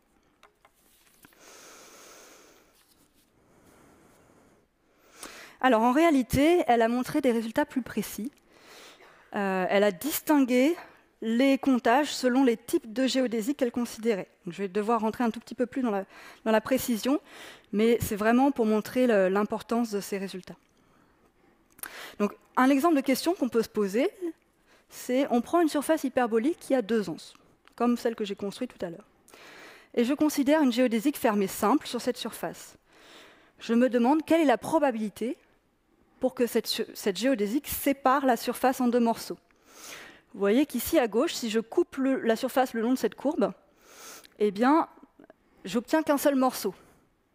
Alors en réalité, elle a montré des résultats plus précis. Elle a distingué les comptages selon les types de géodésie qu'elle considérait. Donc, je vais devoir rentrer un tout petit peu plus dans la précision, mais c'est vraiment pour montrer l'importance de ces résultats. Donc, un exemple de question qu'on peut se poser, c'est on prend une surface hyperbolique qui a 2 anses, comme celle que j'ai construite tout à l'heure. Et je considère une géodésique fermée simple sur cette surface. Je me demande quelle est la probabilité pour que cette géodésique sépare la surface en 2 morceaux. Vous voyez qu'ici, à gauche, si je coupe la surface le long de cette courbe, eh bien, j'obtiens qu'un seul morceau. D'accord ?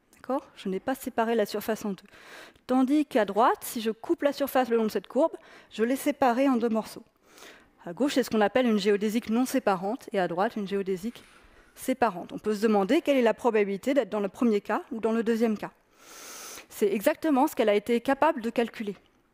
Je n'ai pas séparé la surface en 2. Tandis qu'à droite, si je coupe la surface le long de cette courbe, je l'ai séparée en 2 morceaux. À gauche, c'est ce qu'on appelle une géodésique non séparante, et à droite, une géodésique séparante. On peut se demander quelle est la probabilité d'être dans le premier cas ou dans le deuxième cas. C'est exactement ce qu'elle a été capable de calculer.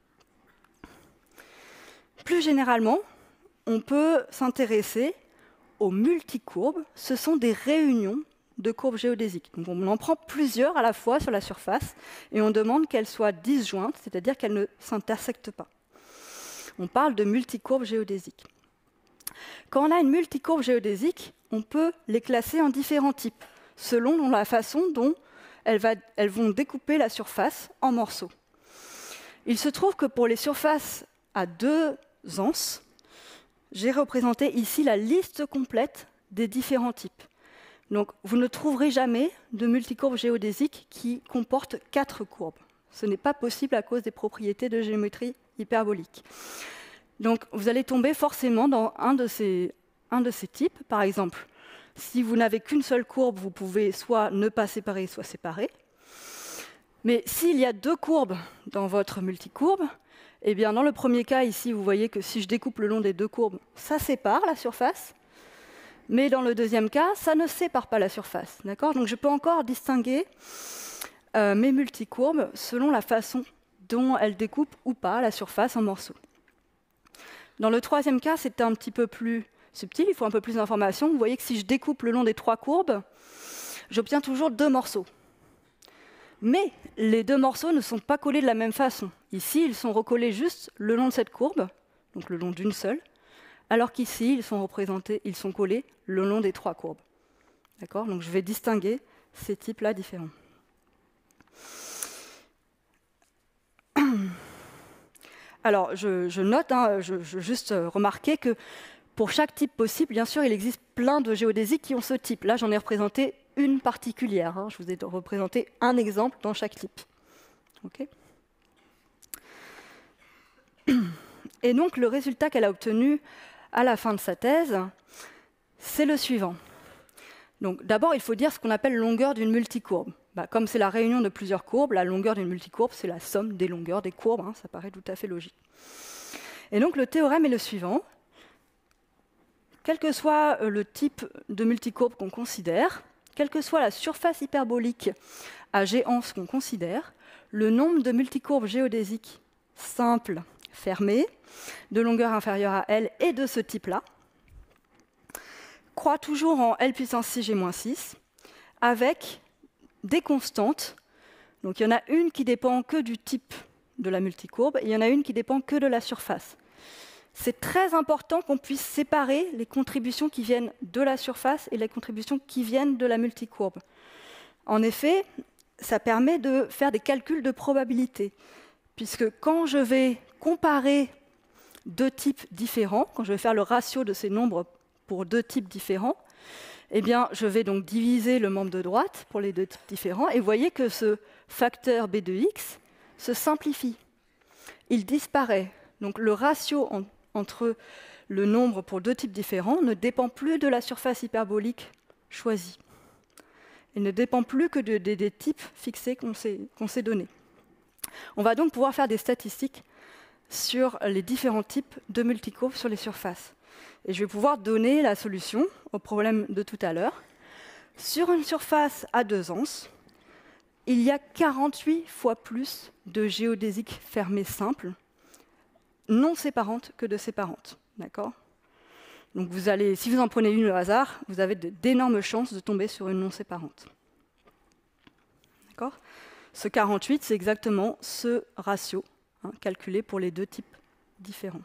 Plus généralement, on peut s'intéresser aux multicourbes. Ce sont des réunions de courbes géodésiques. Donc on en prend plusieurs à la fois sur la surface et on demande qu'elles soient disjointes, c'est-à-dire qu'elles ne s'intersectent pas. On parle de multicourbes géodésiques. Quand on a une multicourbe géodésique, on peut les classer en différents types, selon la façon dont elles vont découper la surface en morceaux. Il se trouve que pour les surfaces à 2 anses, j'ai représenté ici la liste complète des différents types. Donc, vous ne trouverez jamais de multicourbe géodésique qui comporte 4 courbes. Ce n'est pas possible à cause des propriétés de géométrie hyperbolique. Donc, vous allez tomber forcément dans un de ces types. Par exemple, si vous n'avez qu'une seule courbe, vous pouvez soit ne pas séparer, soit séparer. Mais s'il y a 2 courbes dans votre multicourbe, eh bien, dans le premier cas, ici, vous voyez que si je découpe le long des 2 courbes, ça sépare la surface. Mais dans le deuxième cas, ça ne sépare pas la surface. D'accord ? Donc, je peux encore distinguer mes multicourbes selon la façon dont elles découpent ou pas la surface en morceaux. Dans le troisième cas, c'est un petit peu plus subtil, il faut un peu plus d'informations. Vous voyez que si je découpe le long des 3 courbes, j'obtiens toujours 2 morceaux. Mais les 2 morceaux ne sont pas collés de la même façon. Ici, ils sont recollés juste le long de cette courbe, donc le long d'une seule, alors qu'ici, ils sont collés le long des 3 courbes. D'accord ? Donc je vais distinguer ces types-là différents. Alors, je note, je juste remarquer que pour chaque type possible, bien sûr, il existe plein de géodésiques qui ont ce type. Là, j'en ai représenté une particulière. Je vous ai représenté un exemple dans chaque type. Okay ? Et donc, le résultat qu'elle a obtenu à la fin de sa thèse, c'est le suivant. Donc, d'abord, il faut dire ce qu'on appelle longueur d'une multicourbe. Comme c'est la réunion de plusieurs courbes, la longueur d'une multicourbe, c'est la somme des longueurs des courbes. Ça paraît tout à fait logique. Et donc, le théorème est le suivant. Quel que soit le type de multicourbe qu'on considère, quelle que soit la surface hyperbolique à g anses qu'on considère, le nombre de multicourbes géodésiques simples, fermées, de longueur inférieure à L et de ce type-là, croît toujours en L puissance 6g-6, avec des constantes. Donc il y en a une qui dépend que du type de la multicourbe, et il y en a une qui dépend que de la surface. C'est très important qu'on puisse séparer les contributions qui viennent de la surface et les contributions qui viennent de la multicourbe. En effet, ça permet de faire des calculs de probabilité, puisque quand je vais comparer 2 types différents, quand je vais faire le ratio de ces nombres pour 2 types différents, eh bien, je vais donc diviser le membre de droite pour les 2 types différents, et vous voyez que ce facteur b de x se simplifie. Il disparaît. Donc le ratio entre le nombre pour 2 types différents ne dépend plus de la surface hyperbolique choisie. Il ne dépend plus que des types fixés qu'on s'est donnés. On va donc pouvoir faire des statistiques sur les différents types de multicourbes sur les surfaces. Et je vais pouvoir donner la solution au problème de tout à l'heure. Sur une surface à 2 anses, il y a 48 fois plus de géodésiques fermées simples, non séparantes que de séparantes. D'accord ? Donc si vous en prenez une au hasard, vous avez d'énormes chances de tomber sur une non séparante. D'accord ? Ce 48, c'est exactement ce ratio calculé pour les 2 types différents.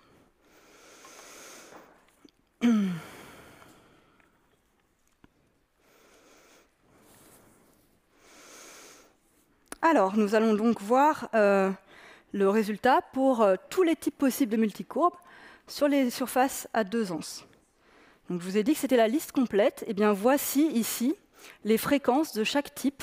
Alors, nous allons donc voir le résultat pour tous les types possibles de multicourbes sur les surfaces à 2 anses. Donc, je vous ai dit que c'était la liste complète. Et bien, voici ici les fréquences de chaque type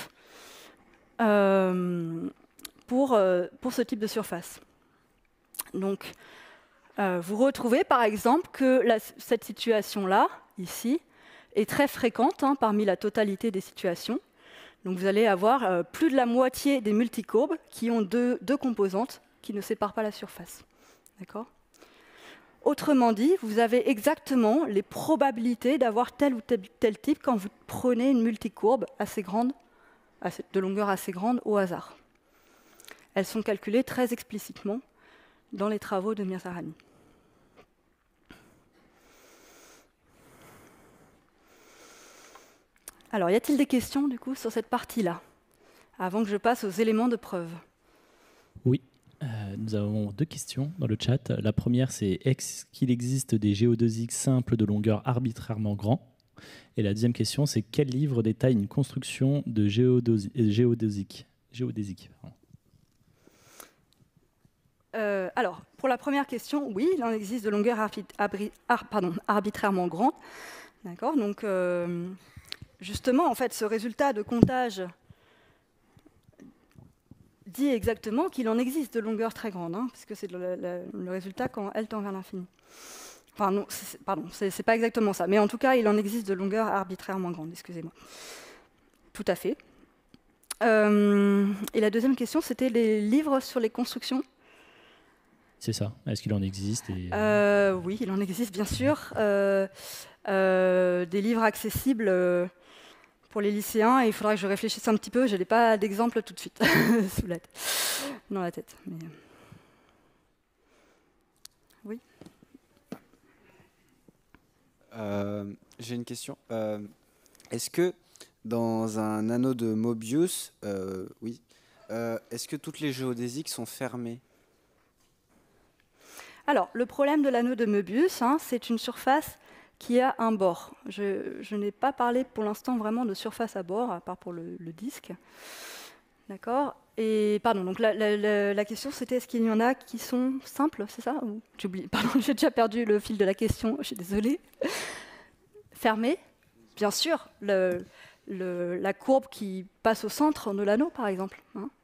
pour ce type de surface. Donc, vous retrouvez par exemple que cette situation-là, ici, est très fréquente parmi la totalité des situations. Donc vous allez avoir plus de la moitié des multicourbes qui ont deux composantes qui ne séparent pas la surface. D'accord ? Autrement dit, vous avez exactement les probabilités d'avoir tel ou tel type quand vous prenez une multicourbe assez grande, de longueur assez grande au hasard. Elles sont calculées très explicitement dans les travaux de Mirzaani. Alors, y a-t-il des questions du coup sur cette partie-là, avant que je passe aux éléments de preuve? Oui, nous avons 2 questions dans le chat. La première, c'est est-ce qu'il existe des géodésiques simples de longueur arbitrairement grand? Et la deuxième question, c'est quel livre détaille une construction de géodésique? Alors, pour la première question, oui, il en existe de longueur arbitrairement grande. D'accord, donc justement, en fait, ce résultat de comptage dit exactement qu'il en existe de longueur très grande, puisque c'est le résultat quand L tend vers l'infini. Enfin, non, c'est pas exactement ça, mais en tout cas, il en existe de longueur arbitrairement grande, excusez-moi. Tout à fait. Et la deuxième question, c'était les livres sur les constructions. C'est ça. Est-ce qu'il en existe Oui, il en existe, bien sûr. Des livres accessibles pour les lycéens, et il faudra que je réfléchisse un petit peu. Je n'ai pas d'exemple tout de suite dans la tête. Mais... Oui. J'ai une question. Est-ce que dans un anneau de Mobius, est-ce que toutes les géodésiques sont fermées? Alors, le problème de l'anneau de Möbius, c'est une surface qui a un bord. Je n'ai pas parlé pour l'instant vraiment de surface à bord, à part pour le disque. D'accord. Et pardon, donc la question c'était est-ce qu'il y en a qui sont simples, c'est ça? J'oublie, pardon, j'ai déjà perdu le fil de la question, je suis désolée. Fermées? Bien sûr, la courbe qui passe au centre de l'anneau, par exemple.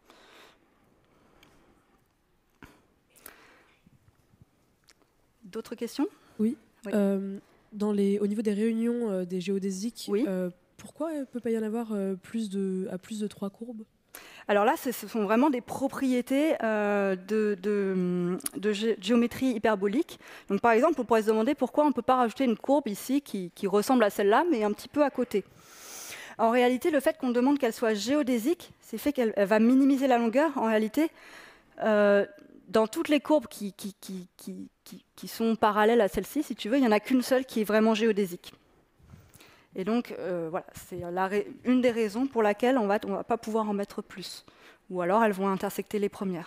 D'autres questions? Oui. Au niveau des réunions des géodésiques, pourquoi il ne peut pas y en avoir à plus de 3 courbes? Alors là, ce sont vraiment des propriétés de géométrie hyperbolique. Donc, par exemple, on pourrait se demander pourquoi on ne peut pas rajouter une courbe ici qui ressemble à celle-là, mais un petit peu à côté. En réalité, le fait qu'on demande qu'elle soit géodésique, c'est fait qu'elle va minimiser la longueur. En réalité, dans toutes les courbes qui sont parallèles à celle-ci, si tu veux, il n'y en a qu'une seule qui est vraiment géodésique. Et donc, voilà, c'est une des raisons pour laquelle on va pas pouvoir en mettre plus. Ou alors, elles vont intersecter les premières.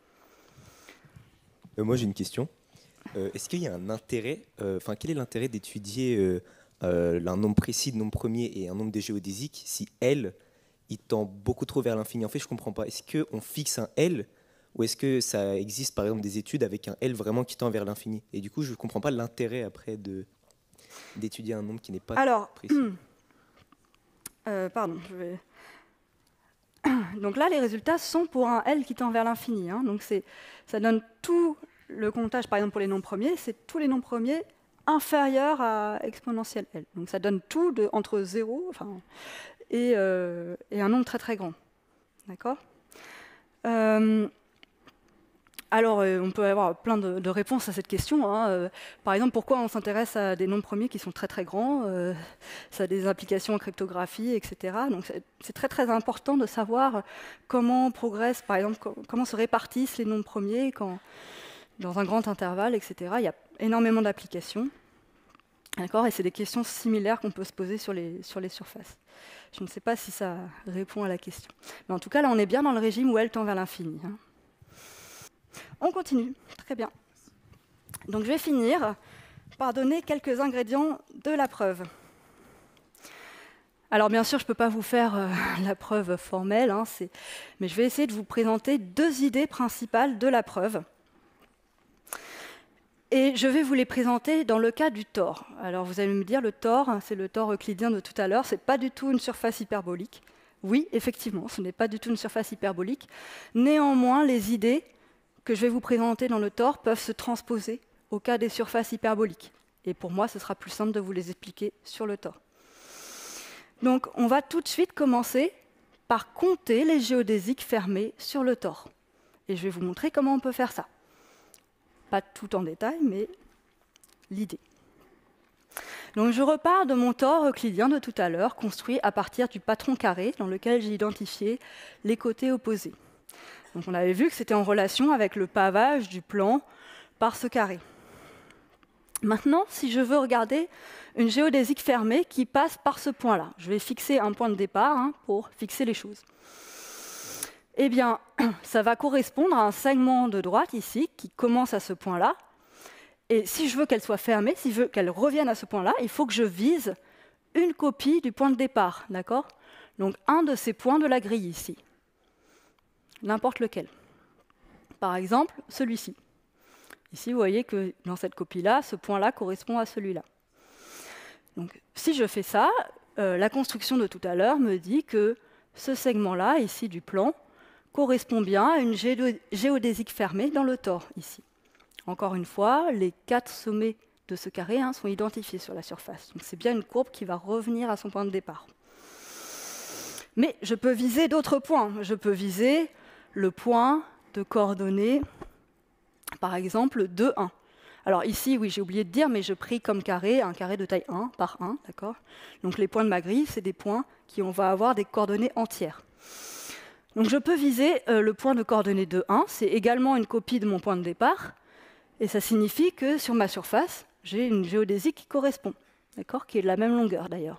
Moi, j'ai une question. Est-ce qu'il y a un intérêt, quel est l'intérêt d'étudier un nombre précis de nombres premiers et un nombre des géodésiques si L, il tend beaucoup trop vers l'infini? En fait, je ne comprends pas. Est-ce qu'on fixe un L ou est-ce que ça existe, par exemple, des études avec un L vraiment qui tend vers l'infini? Et du coup, je ne comprends pas l'intérêt après d'étudier un nombre qui n'est pas précis. Pardon, je vais... Donc là, les résultats sont pour un L qui tend vers l'infini. Donc ça donne tout le comptage, par exemple, pour les nombres premiers, c'est tous les nombres premiers inférieurs à exponentielle L. Donc ça donne tout entre 0 et un nombre très très grand. D'accord ? Alors, on peut avoir plein de réponses à cette question. Par exemple, pourquoi on s'intéresse à des nombres premiers qui sont très très grands ça a des implications en cryptographie, etc. Donc, c'est très très important de savoir comment progressent, par exemple, comment se répartissent les nombres premiers dans un grand intervalle, etc. Il y a énormément d'applications. D'accord, et c'est des questions similaires qu'on peut se poser sur les surfaces. Je ne sais pas si ça répond à la question. Mais en tout cas, là, on est bien dans le régime où L tend vers l'infini. On continue, très bien. Donc je vais finir par donner quelques ingrédients de la preuve. Alors bien sûr, je ne peux pas vous faire la preuve formelle, mais je vais essayer de vous présenter 2 idées principales de la preuve. Et je vais vous les présenter dans le cas du tor. Alors vous allez me dire, le tor, c'est le tor euclidien de tout à l'heure, ce n'est pas du tout une surface hyperbolique. Oui, effectivement, ce n'est pas du tout une surface hyperbolique. Néanmoins, les idées que je vais vous présenter dans le tor peuvent se transposer au cas des surfaces hyperboliques. Et pour moi, ce sera plus simple de vous les expliquer sur le tor. Donc, on va tout de suite commencer par compter les géodésiques fermées sur le tor. Et je vais vous montrer comment on peut faire ça. Pas tout en détail, mais l'idée. Donc je repars de mon tor euclidien de tout à l'heure, construit à partir du patron carré dans lequel j'ai identifié les côtés opposés. Donc on avait vu que c'était en relation avec le pavage du plan par ce carré. Maintenant, si je veux regarder une géodésique fermée qui passe par ce point-là, je vais fixer un point de départ pour fixer les choses. Eh bien, ça va correspondre à un segment de droite ici qui commence à ce point-là. Et si je veux qu'elle soit fermée, si je veux qu'elle revienne à ce point-là, il faut que je vise une copie du point de départ, d'accord? Donc un de ces points de la grille ici. N'importe lequel. Par exemple, celui-ci. Ici, vous voyez que dans cette copie-là, ce point-là correspond à celui-là. Donc si je fais ça, la construction de tout à l'heure me dit que ce segment-là, ici du plan, correspond bien à une géodésique fermée dans le tor, ici. Encore une fois, les 4 sommets de ce carré sont identifiés sur la surface. Donc c'est bien une courbe qui va revenir à son point de départ. Mais je peux viser d'autres points. Je peux viser le point de coordonnées, par exemple, 2, 1. Alors ici, oui, j'ai oublié de dire, mais je prie comme carré, un carré de taille 1 par 1, d'accord? Donc les points de ma grille, c'est des points qui on va avoir des coordonnées entières. Donc je peux viser le point de coordonnées 2, 1, c'est également une copie de mon point de départ, et ça signifie que sur ma surface, j'ai une géodésique qui correspond, d'accord, qui est de la même longueur d'ailleurs.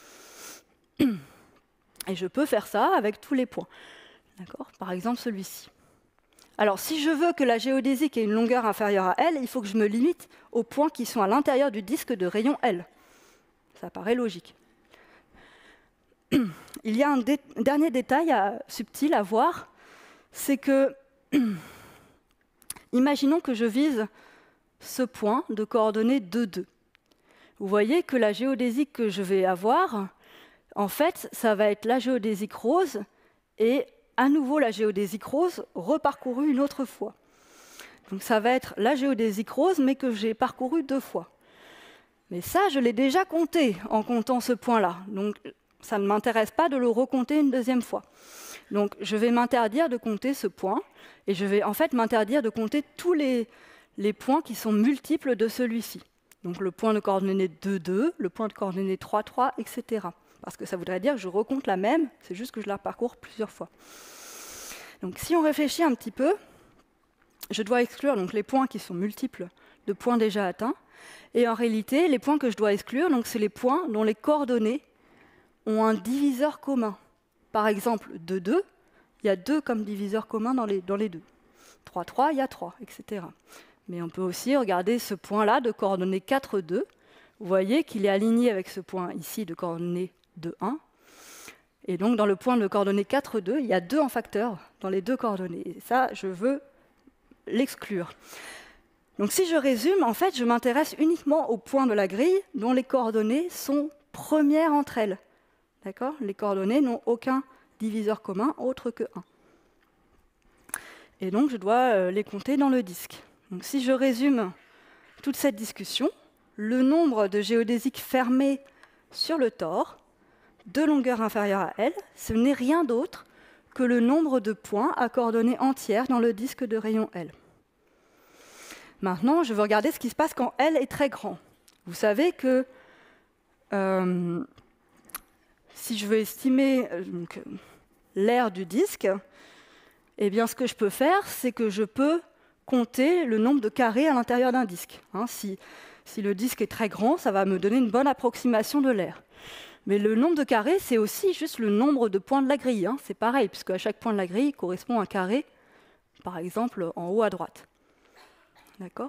Et je peux faire ça avec tous les points, d'accord, par exemple celui-ci. Alors si je veux que la géodésique ait une longueur inférieure à L, il faut que je me limite aux points qui sont à l'intérieur du disque de rayon L. Ça paraît logique. Il y a un dernier détail subtil à voir, c'est que, imaginons que je vise ce point de coordonnées 2, 2. Vous voyez que la géodésique que je vais avoir, en fait, ça va être la géodésique rose, et à nouveau la géodésique rose reparcourue une autre fois. Donc ça va être la géodésique rose, mais que j'ai parcourue 2 fois. Mais ça, je l'ai déjà compté en comptant ce point-là. Donc ça ne m'intéresse pas de le recompter une 2e fois. Donc je vais m'interdire de compter ce point, et je vais en fait m'interdire de compter tous les points qui sont multiples de celui-ci. Donc le point de coordonnées 2, 2, le point de coordonnées 3, 3, etc. Parce que ça voudrait dire que je recompte la même, c'est juste que je la parcours plusieurs fois. Donc si on réfléchit un petit peu, je dois exclure donc, les points qui sont multiples de points déjà atteints, et en réalité, les points que je dois exclure, c'est les points dont les coordonnées ont un diviseur commun. Par exemple, 2, 2, il y a 2 comme diviseur commun dans les 2. 3, 3, il y a 3, etc. Mais on peut aussi regarder ce point-là de coordonnées 4, 2. Vous voyez qu'il est aligné avec ce point ici de coordonnées 2, 1. Et donc, dans le point de coordonnées 4, 2, il y a 2 en facteur dans les 2 coordonnées. Et ça, je veux l'exclure. Donc, si je résume, en fait, je m'intéresse uniquement aux points de la grille dont les coordonnées sont premières entre elles. D'accord ? Les coordonnées n'ont aucun diviseur commun autre que 1. Et donc, je dois les compter dans le disque. Donc, si je résume toute cette discussion, le nombre de géodésiques fermées sur le tor, de longueur inférieure à L, ce n'est rien d'autre que le nombre de points à coordonnées entières dans le disque de rayon L. Maintenant, je veux regarder ce qui se passe quand L est très grand. Vous savez que si je veux estimer l'aire du disque, eh bien, ce que je peux faire, c'est que je peux compter le nombre de carrés à l'intérieur d'un disque. Si le disque est très grand, ça va me donner une bonne approximation de l'aire. Mais le nombre de carrés, c'est aussi juste le nombre de points de la grille. C'est pareil, puisque à chaque point de la grille correspond un carré, par exemple en haut à droite. D'accord ?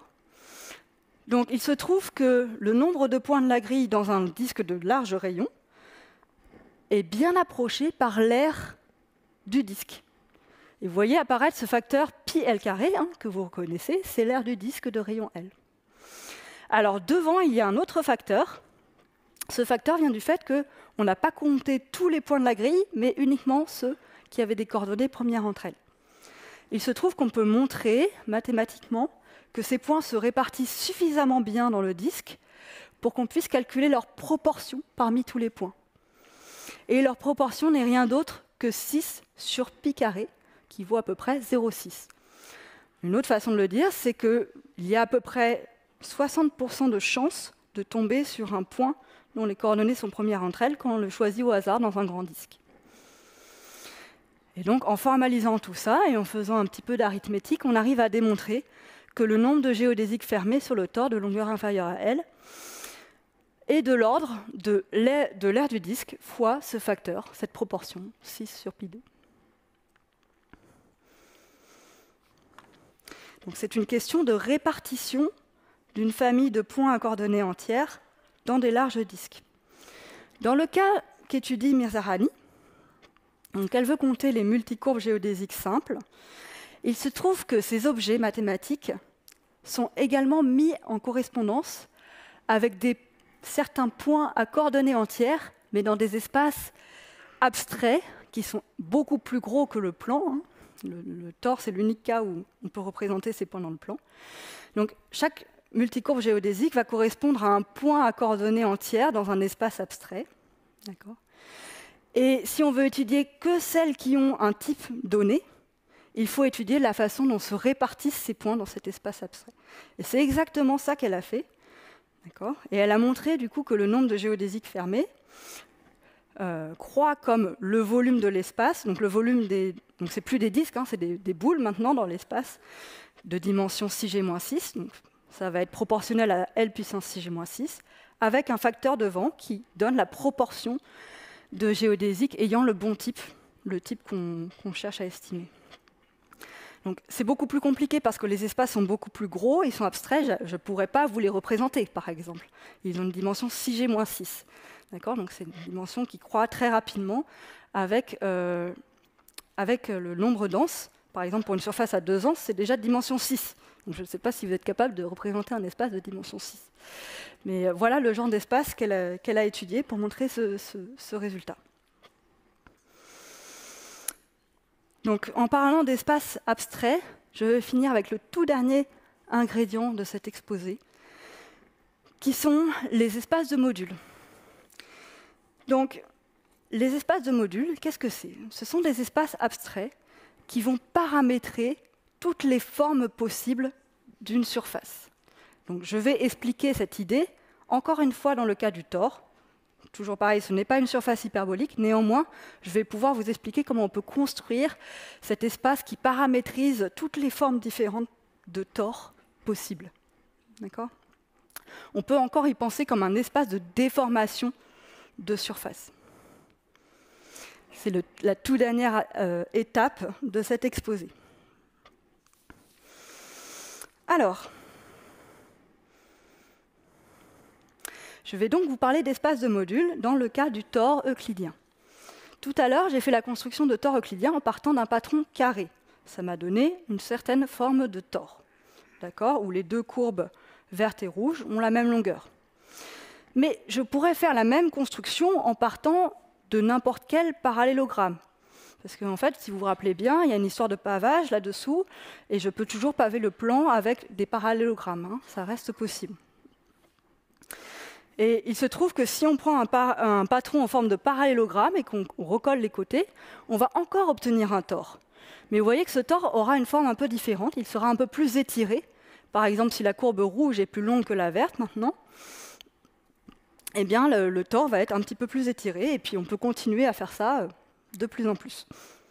Donc il se trouve que le nombre de points de la grille dans un disque de large rayon est bien approché par l'aire du disque. Et vous voyez apparaître ce facteur πL carré, que vous reconnaissez, c'est l'aire du disque de rayon L. Alors devant, il y a un autre facteur. Ce facteur vient du fait qu'on n'a pas compté tous les points de la grille, mais uniquement ceux qui avaient des coordonnées premières entre elles. Il se trouve qu'on peut montrer mathématiquement que ces points se répartissent suffisamment bien dans le disque pour qu'on puisse calculer leur proportion parmi tous les points. Et leur proportion n'est rien d'autre que 6 sur π carré, qui vaut à peu près 0,6. Une autre façon de le dire, c'est qu'il y a à peu près 60% de chances de tomber sur un point dont les coordonnées sont premières entre elles quand on le choisit au hasard dans un grand disque. Et donc, en formalisant tout ça et en faisant un petit peu d'arithmétique, on arrive à démontrer que le nombre de géodésiques fermés sur le tore de longueur inférieure à L est de l'ordre de l'aire du disque fois ce facteur, cette proportion, 6 sur π2. Donc c'est une question de répartition d'une famille de points à coordonnées entières dans des larges disques. Dans le cas qu'étudie Mirzakhani, donc elle veut compter les multicourbes géodésiques simples, il se trouve que ces objets mathématiques sont également mis en correspondance avec certains points à coordonnées entières, mais dans des espaces abstraits qui sont beaucoup plus gros que le plan. Le tore, c'est l'unique cas où on peut représenter ces points dans le plan. Donc, chaque multicourbe géodésique va correspondre à un point à coordonnées entières dans un espace abstrait. D'accord ? Et si on veut étudier que celles qui ont un type donné, il faut étudier la façon dont se répartissent ces points dans cet espace abstrait. Et c'est exactement ça qu'elle a fait. D'accord ? Et elle a montré du coup que le nombre de géodésiques fermés croît comme le volume de l'espace. Donc le volume donc c'est plus des disques, c'est des boules maintenant dans l'espace de dimension 6G-6. Donc ça va être proportionnel à L puissance 6G-6, avec un facteur devant qui donne la proportion de géodésiques ayant le bon type, le type qu'on cherche à estimer. Donc c'est beaucoup plus compliqué parce que les espaces sont beaucoup plus gros, ils sont abstraits, je ne pourrais pas vous les représenter, par exemple. Ils ont une dimension 6G-6. D'accord ? Donc c'est une dimension qui croît très rapidement avec le nombre dense. Par exemple, pour une surface à 2 ans, c'est déjà de dimension 6. Donc je ne sais pas si vous êtes capable de représenter un espace de dimension 6. Mais voilà le genre d'espace qu'elle a étudié pour montrer ce résultat. Donc, en parlant d'espace abstrait, je vais finir avec le tout dernier ingrédient de cet exposé, qui sont les espaces de modules. Donc, les espaces de modules, qu'est-ce que c'est ? Ce sont des espaces abstraits qui vont paramétrer toutes les formes possibles d'une surface. Donc, je vais expliquer cette idée, encore une fois dans le cas du tore. Toujours pareil, ce n'est pas une surface hyperbolique, néanmoins, je vais pouvoir vous expliquer comment on peut construire cet espace qui paramétrise toutes les formes différentes de tore possibles. D'accord ? On peut encore y penser comme un espace de déformation de surface. C'est la toute dernière étape de cet exposé. Alors, je vais donc vous parler d'espace de modules dans le cas du tore euclidien. Tout à l'heure, j'ai fait la construction de tore euclidien en partant d'un patron carré. Ça m'a donné une certaine forme de tore, d'accord, où les deux courbes vertes et rouges ont la même longueur. Mais je pourrais faire la même construction en partant de n'importe quel parallélogramme. Parce qu'en fait, si vous vous rappelez bien, il y a une histoire de pavage là-dessous, et je peux toujours paver le plan avec des parallélogrammes. Ça reste possible. Et il se trouve que si on prend un patron en forme de parallélogramme et qu'on recolle les côtés, on va encore obtenir un tore. Mais vous voyez que ce tore aura une forme un peu différente, il sera un peu plus étiré, Par exemple, si la courbe rouge est plus longue que la verte maintenant, eh bien, le tore va être un petit peu plus étiré, et puis on peut continuer à faire ça de plus en plus.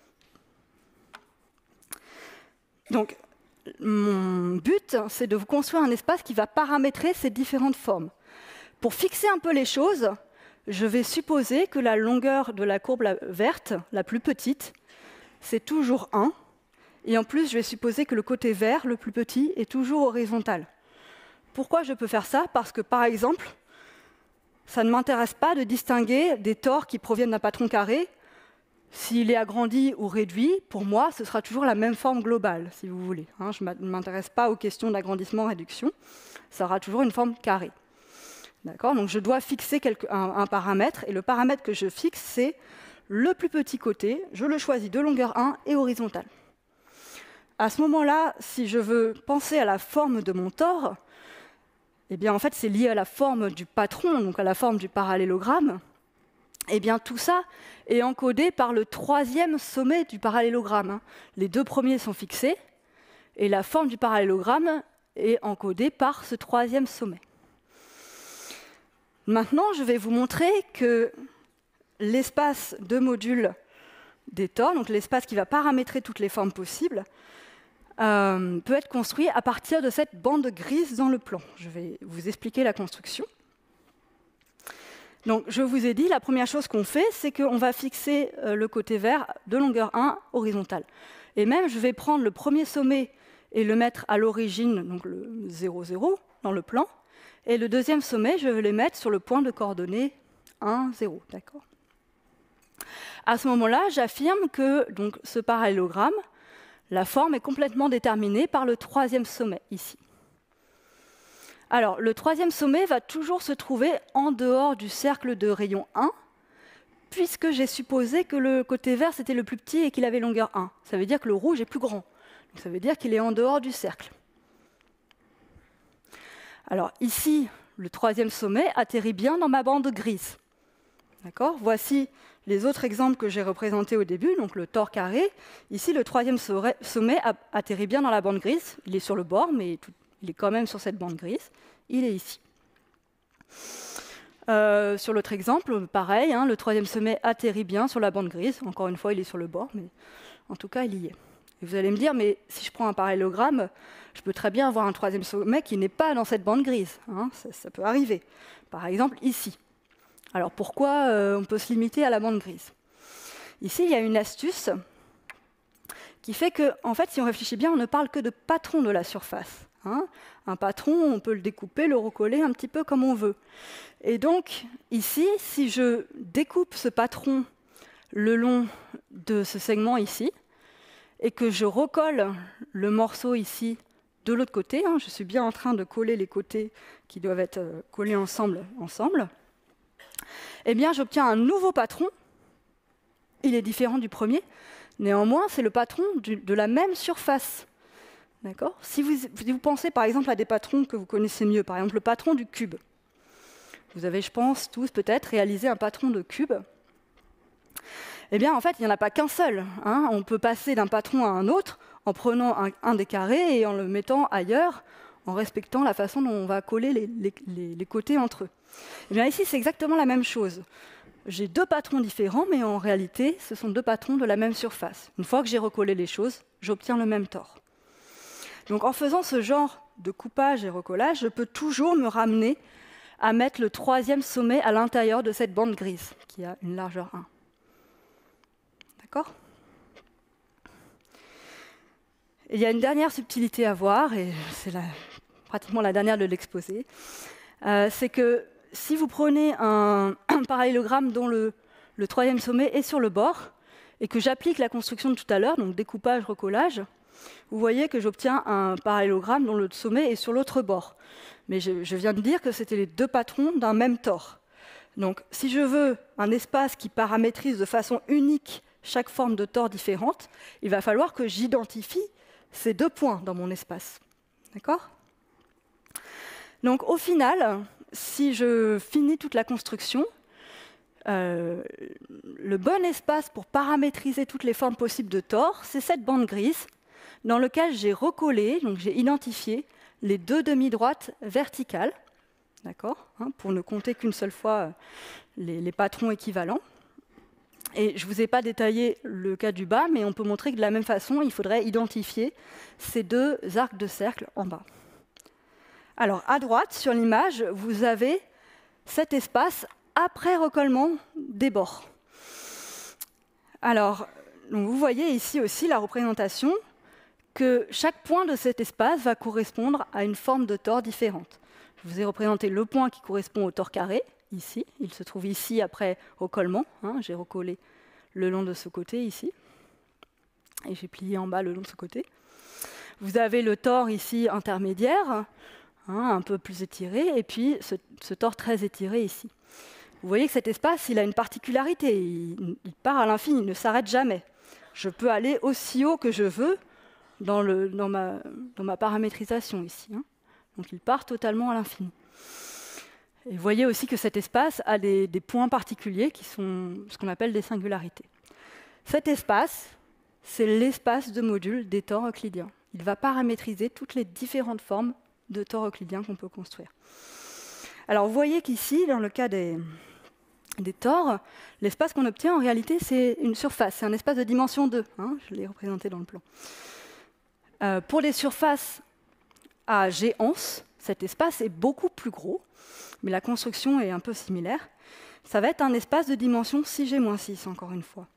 Donc, mon but, c'est de vous construire un espace qui va paramétrer ces différentes formes. Pour fixer un peu les choses, je vais supposer que la longueur de la courbe verte, la plus petite, c'est toujours 1. Et en plus, je vais supposer que le côté vert, le plus petit, est toujours horizontal. Pourquoi je peux faire ça? Parce que, par exemple, ça ne m'intéresse pas de distinguer des tores qui proviennent d'un patron carré. S'il est agrandi ou réduit, pour moi, ce sera toujours la même forme globale, si vous voulez. Je ne m'intéresse pas aux questions d'agrandissement-réduction. Ça aura toujours une forme carrée. D'accord? Donc je dois fixer un paramètre, et le paramètre que je fixe, c'est le plus petit côté. Je le choisis de longueur 1 et horizontal. À ce moment-là, si je veux penser à la forme de mon tore, eh bien, en fait, c'est lié à la forme du patron, donc à la forme du parallélogramme. Eh bien, tout ça est encodé par le troisième sommet du parallélogramme. Les deux premiers sont fixés, et la forme du parallélogramme est encodée par ce troisième sommet. Maintenant, je vais vous montrer que l'espace de module des tores, donc l'espace qui va paramétrer toutes les formes possibles, peut être construit à partir de cette bande grise dans le plan. Je vais vous expliquer la construction. Donc, je vous ai dit, la première chose qu'on fait, c'est qu'on va fixer le côté vert de longueur 1 horizontal. Et même, je vais prendre le premier sommet et le mettre à l'origine, donc le 0, 0, dans le plan. Et le deuxième sommet, je vais les mettre sur le point de coordonnées 1, 0. D'accord ? À ce moment-là, j'affirme que donc, ce parallélogramme, la forme est complètement déterminée par le troisième sommet, ici. Alors, le troisième sommet va toujours se trouver en dehors du cercle de rayon 1, puisque j'ai supposé que le côté vert, c'était le plus petit et qu'il avait longueur 1. Ça veut dire que le rouge est plus grand. Donc, ça veut dire qu'il est en dehors du cercle. Alors, ici, le troisième sommet atterrit bien dans ma bande grise. D'accord ? Voici les autres exemples que j'ai représentés au début, donc le tore carré. Ici, le troisième sommet atterrit bien dans la bande grise. Il est sur le bord, mais il est quand même sur cette bande grise. Il est ici. Sur l'autre exemple, pareil, le troisième sommet atterrit bien sur la bande grise. Encore une fois, il est sur le bord, mais en tout cas, il y est. Et vous allez me dire, mais si je prends un parallélogramme, je peux très bien avoir un troisième sommet qui n'est pas dans cette bande grise. Ça peut arriver. Par exemple, ici. Alors pourquoi on peut se limiter à la bande grise? Ici, il y a une astuce qui fait que, en fait, si on réfléchit bien, on ne parle que de patron de la surface. Un patron, on peut le découper, le recoller un petit peu comme on veut. Et donc, ici, si je découpe ce patron le long de ce segment ici, et que je recolle le morceau ici de l'autre côté, je suis bien en train de coller les côtés qui doivent être collés ensemble, eh bien, j'obtiens un nouveau patron. Il est différent du premier. Néanmoins, c'est le patron de la même surface. D'accord ? Si vous pensez par exemple à des patrons que vous connaissez mieux, par exemple le patron du cube. Vous avez, je pense, tous peut-être réalisé un patron de cube. Eh bien, en fait, il n'y en a pas qu'un seul. On peut passer d'un patron à un autre en prenant un des carrés et en le mettant ailleurs, en respectant la façon dont on va coller les côtés entre eux. Eh bien, ici, c'est exactement la même chose. J'ai deux patrons différents, mais en réalité, ce sont deux patrons de la même surface. Une fois que j'ai recollé les choses, j'obtiens le même tore. Donc, en faisant ce genre de coupage et recollage, je peux toujours me ramener à mettre le troisième sommet à l'intérieur de cette bande grise, qui a une largeur 1. D'accord ? Il y a une dernière subtilité à voir, et c'est pratiquement la dernière de l'exposé. C'est que si vous prenez un parallélogramme dont le troisième sommet est sur le bord, et que j'applique la construction de tout à l'heure, donc découpage, recollage, vous voyez que j'obtiens un parallélogramme dont le sommet est sur l'autre bord. Mais je viens de dire que c'était les deux patrons d'un même tore. Donc, si je veux un espace qui paramétrise de façon unique chaque forme de tore différente, il va falloir que j'identifie ces deux points dans mon espace. D'accord ? Donc, au final, si je finis toute la construction, le bon espace pour paramétriser toutes les formes possibles de tore, c'est cette bande grise dans laquelle j'ai recollé, donc j'ai identifié les 2 demi-droites verticales, d'accord, hein, pour ne compter qu'une seule fois les patrons équivalents. Et je ne vous ai pas détaillé le cas du bas, mais on peut montrer que de la même façon, il faudrait identifier ces 2 arcs de cercle en bas. Alors, à droite, sur l'image, vous avez cet espace après recollement des bords. Alors, donc vous voyez ici aussi la représentation que chaque point de cet espace va correspondre à une forme de tore différente. Je vous ai représenté le point qui correspond au tore carré, ici. Il se trouve ici après recollement. Hein, j'ai recollé le long de ce côté ici. Et j'ai plié en bas le long de ce côté. Vous avez le tore ici intermédiaire, hein, un peu plus étiré, et puis ce tore très étiré ici. Vous voyez que cet espace, il a une particularité. Il part à l'infini, il ne s'arrête jamais. Je peux aller aussi haut que je veux dans ma paramétrisation ici. Hein. Donc il part totalement à l'infini. Et vous voyez aussi que cet espace a des points particuliers qui sont ce qu'on appelle des singularités. Cet espace, c'est l'espace de module des tores euclidiens. Il va paramétriser toutes les différentes formes de tores euclidiens qu'on peut construire. Alors vous voyez qu'ici, dans le cas des tores, l'espace qu'on obtient en réalité c'est une surface, c'est un espace de dimension 2, hein, je l'ai représenté dans le plan. Pour les surfaces à G-anse, cet espace est beaucoup plus gros, mais la construction est un peu similaire. Ça va être un espace de dimension 6G-6, encore une fois.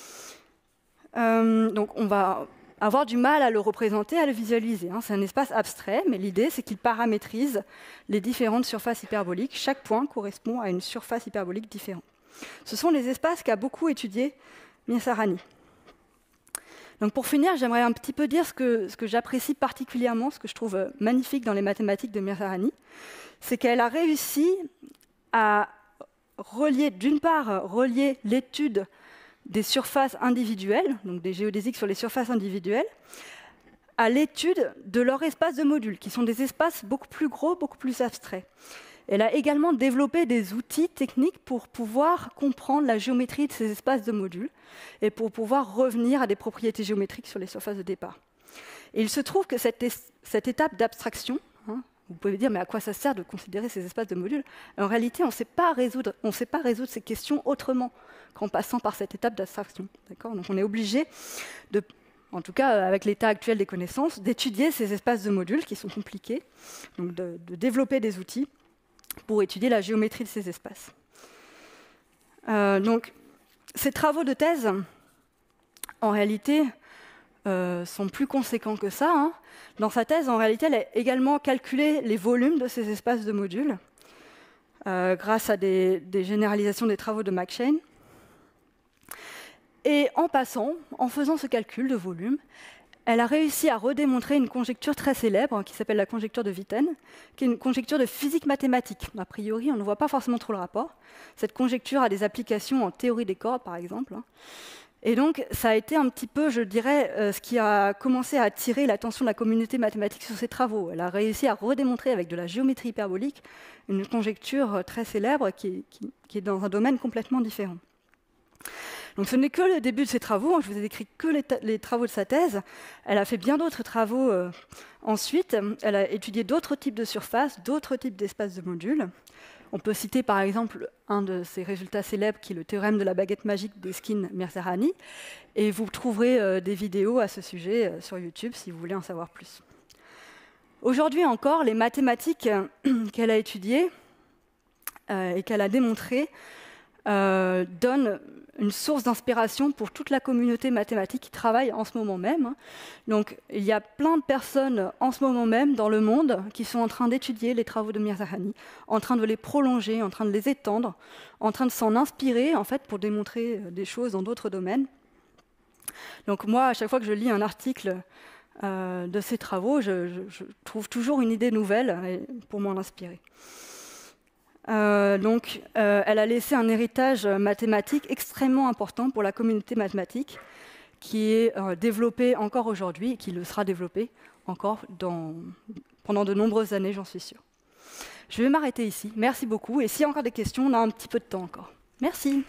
Donc on va avoir du mal à le représenter, à le visualiser. Hein. C'est un espace abstrait, mais l'idée, c'est qu'il paramétrise les différentes surfaces hyperboliques. Chaque point correspond à une surface hyperbolique différente. Ce sont les espaces qu'a beaucoup étudié Mirzakhani. Donc pour finir, j'aimerais un petit peu dire ce que j'apprécie particulièrement, ce que je trouve magnifique dans les mathématiques de Mirzakhani, c'est qu'elle a réussi à relier, d'une part, relier l'étude des surfaces individuelles, donc des géodésiques sur les surfaces individuelles, à l'étude de leur espace de modules, qui sont des espaces beaucoup plus gros, beaucoup plus abstraits. Elle a également développé des outils techniques pour pouvoir comprendre la géométrie de ces espaces de modules et pour pouvoir revenir à des propriétés géométriques sur les surfaces de départ. Et il se trouve que cette étape d'abstraction, hein, vous pouvez dire, mais à quoi ça sert de considérer ces espaces de modules? En réalité, on ne sait pas résoudre ces questions autrement qu'en passant par cette étape d'abstraction. Donc on est obligé, en tout cas avec l'état actuel des connaissances, d'étudier ces espaces de modules qui sont compliqués, donc de développer des outils pour étudier la géométrie de ces espaces. Donc ces travaux de thèse, en réalité, sont plus conséquents que ça. Hein. Dans sa thèse, en réalité, elle a également calculé les volumes de ces espaces de modules grâce à des généralisations des travaux de McShane. Et en passant, en faisant ce calcul de volume, elle a réussi à redémontrer une conjecture très célèbre qui s'appelle la conjecture de Witten, qui est une conjecture de physique mathématique. A priori, on ne voit pas forcément trop le rapport. Cette conjecture a des applications en théorie des cordes, par exemple. Et donc, ça a été un petit peu, je dirais, ce qui a commencé à attirer l'attention de la communauté mathématique sur ses travaux. Elle a réussi à redémontrer avec de la géométrie hyperbolique une conjecture très célèbre qui est dans un domaine complètement différent. Donc ce n'est que le début de ses travaux, je vous ai décrit que les travaux de sa thèse. Elle a fait bien d'autres travaux ensuite. Elle a étudié d'autres types de surfaces, d'autres types d'espaces de modules. On peut citer par exemple un de ses résultats célèbres qui est le théorème de la baguette magique d'Esquin-Mirzakhani. Et vous trouverez des vidéos à ce sujet sur YouTube si vous voulez en savoir plus. Aujourd'hui encore, les mathématiques qu'elle a étudiées et qu'elle a démontrées donnent une source d'inspiration pour toute la communauté mathématique qui travaille en ce moment même. Donc, il y a plein de personnes en ce moment même dans le monde qui sont en train d'étudier les travaux de Mirzakhani, en train de les prolonger, en train de les étendre, en train de s'en inspirer en fait, pour démontrer des choses dans d'autres domaines. Donc moi, à chaque fois que je lis un article de ces travaux, je trouve toujours une idée nouvelle pour m'en inspirer. Elle a laissé un héritage mathématique extrêmement important pour la communauté mathématique, qui est développé encore aujourd'hui et qui le sera développé encore pendant de nombreuses années, j'en suis sûre. Je vais m'arrêter ici. Merci beaucoup. Et s'il y a encore des questions, on a un petit peu de temps encore. Merci.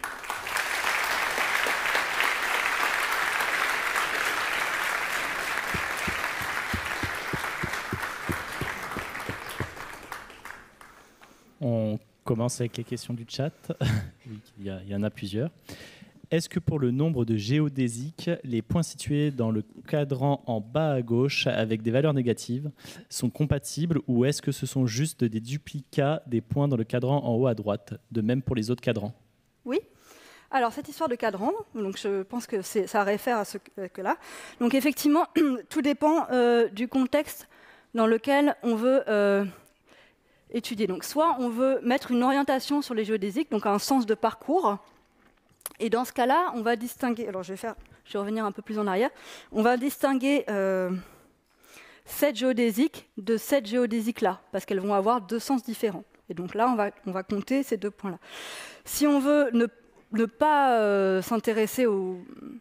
On commence avec les questions du chat. Oui, il y en a plusieurs. Est-ce que pour le nombre de géodésiques, les points situés dans le cadran en bas à gauche avec des valeurs négatives sont compatibles ou est-ce que ce sont juste des duplicats des points dans le cadran en haut à droite, de même pour les autres cadrans? Oui. Alors, cette histoire de cadran, donc je pense que ça réfère à ce que-là. Donc, effectivement, tout dépend du contexte dans lequel on veut étudier. Donc, soit on veut mettre une orientation sur les géodésiques, donc un sens de parcours. Et dans ce cas-là, on va distinguer. Alors, je vais revenir un peu plus en arrière. On va distinguer cette géodésique de cette géodésique-là, parce qu'elles vont avoir deux sens différents. Et donc là, on va compter ces deux points-là. Si on veut ne pas s'intéresser au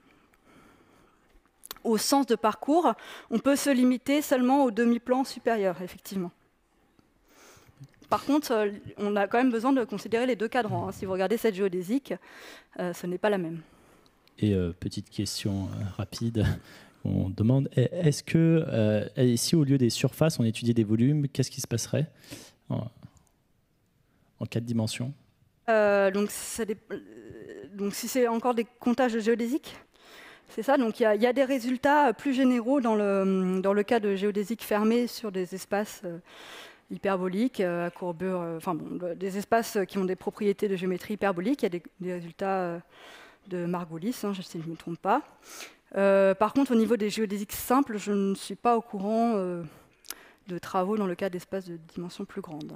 sens de parcours, on peut se limiter seulement au demi-plan supérieur, effectivement. Par contre, on a quand même besoin de considérer les deux cadrans. Si vous regardez cette géodésique, ce n'est pas la même. Et petite question rapide, on demande, est-ce que si au lieu des surfaces, on étudiait des volumes, qu'est-ce qui se passerait en 4 dimensions? Donc si c'est encore des comptages de géodésique, c'est ça. Donc il y a des résultats plus généraux dans le cas de géodésique fermée sur des espaces hyperboliques, à courbure, des espaces qui ont des propriétés de géométrie hyperbolique. Il y a des résultats de Margulis, si je ne me trompe pas. Par contre, au niveau des géodésiques simples, je ne suis pas au courant de travaux dans le cas d'espaces de dimension plus grande.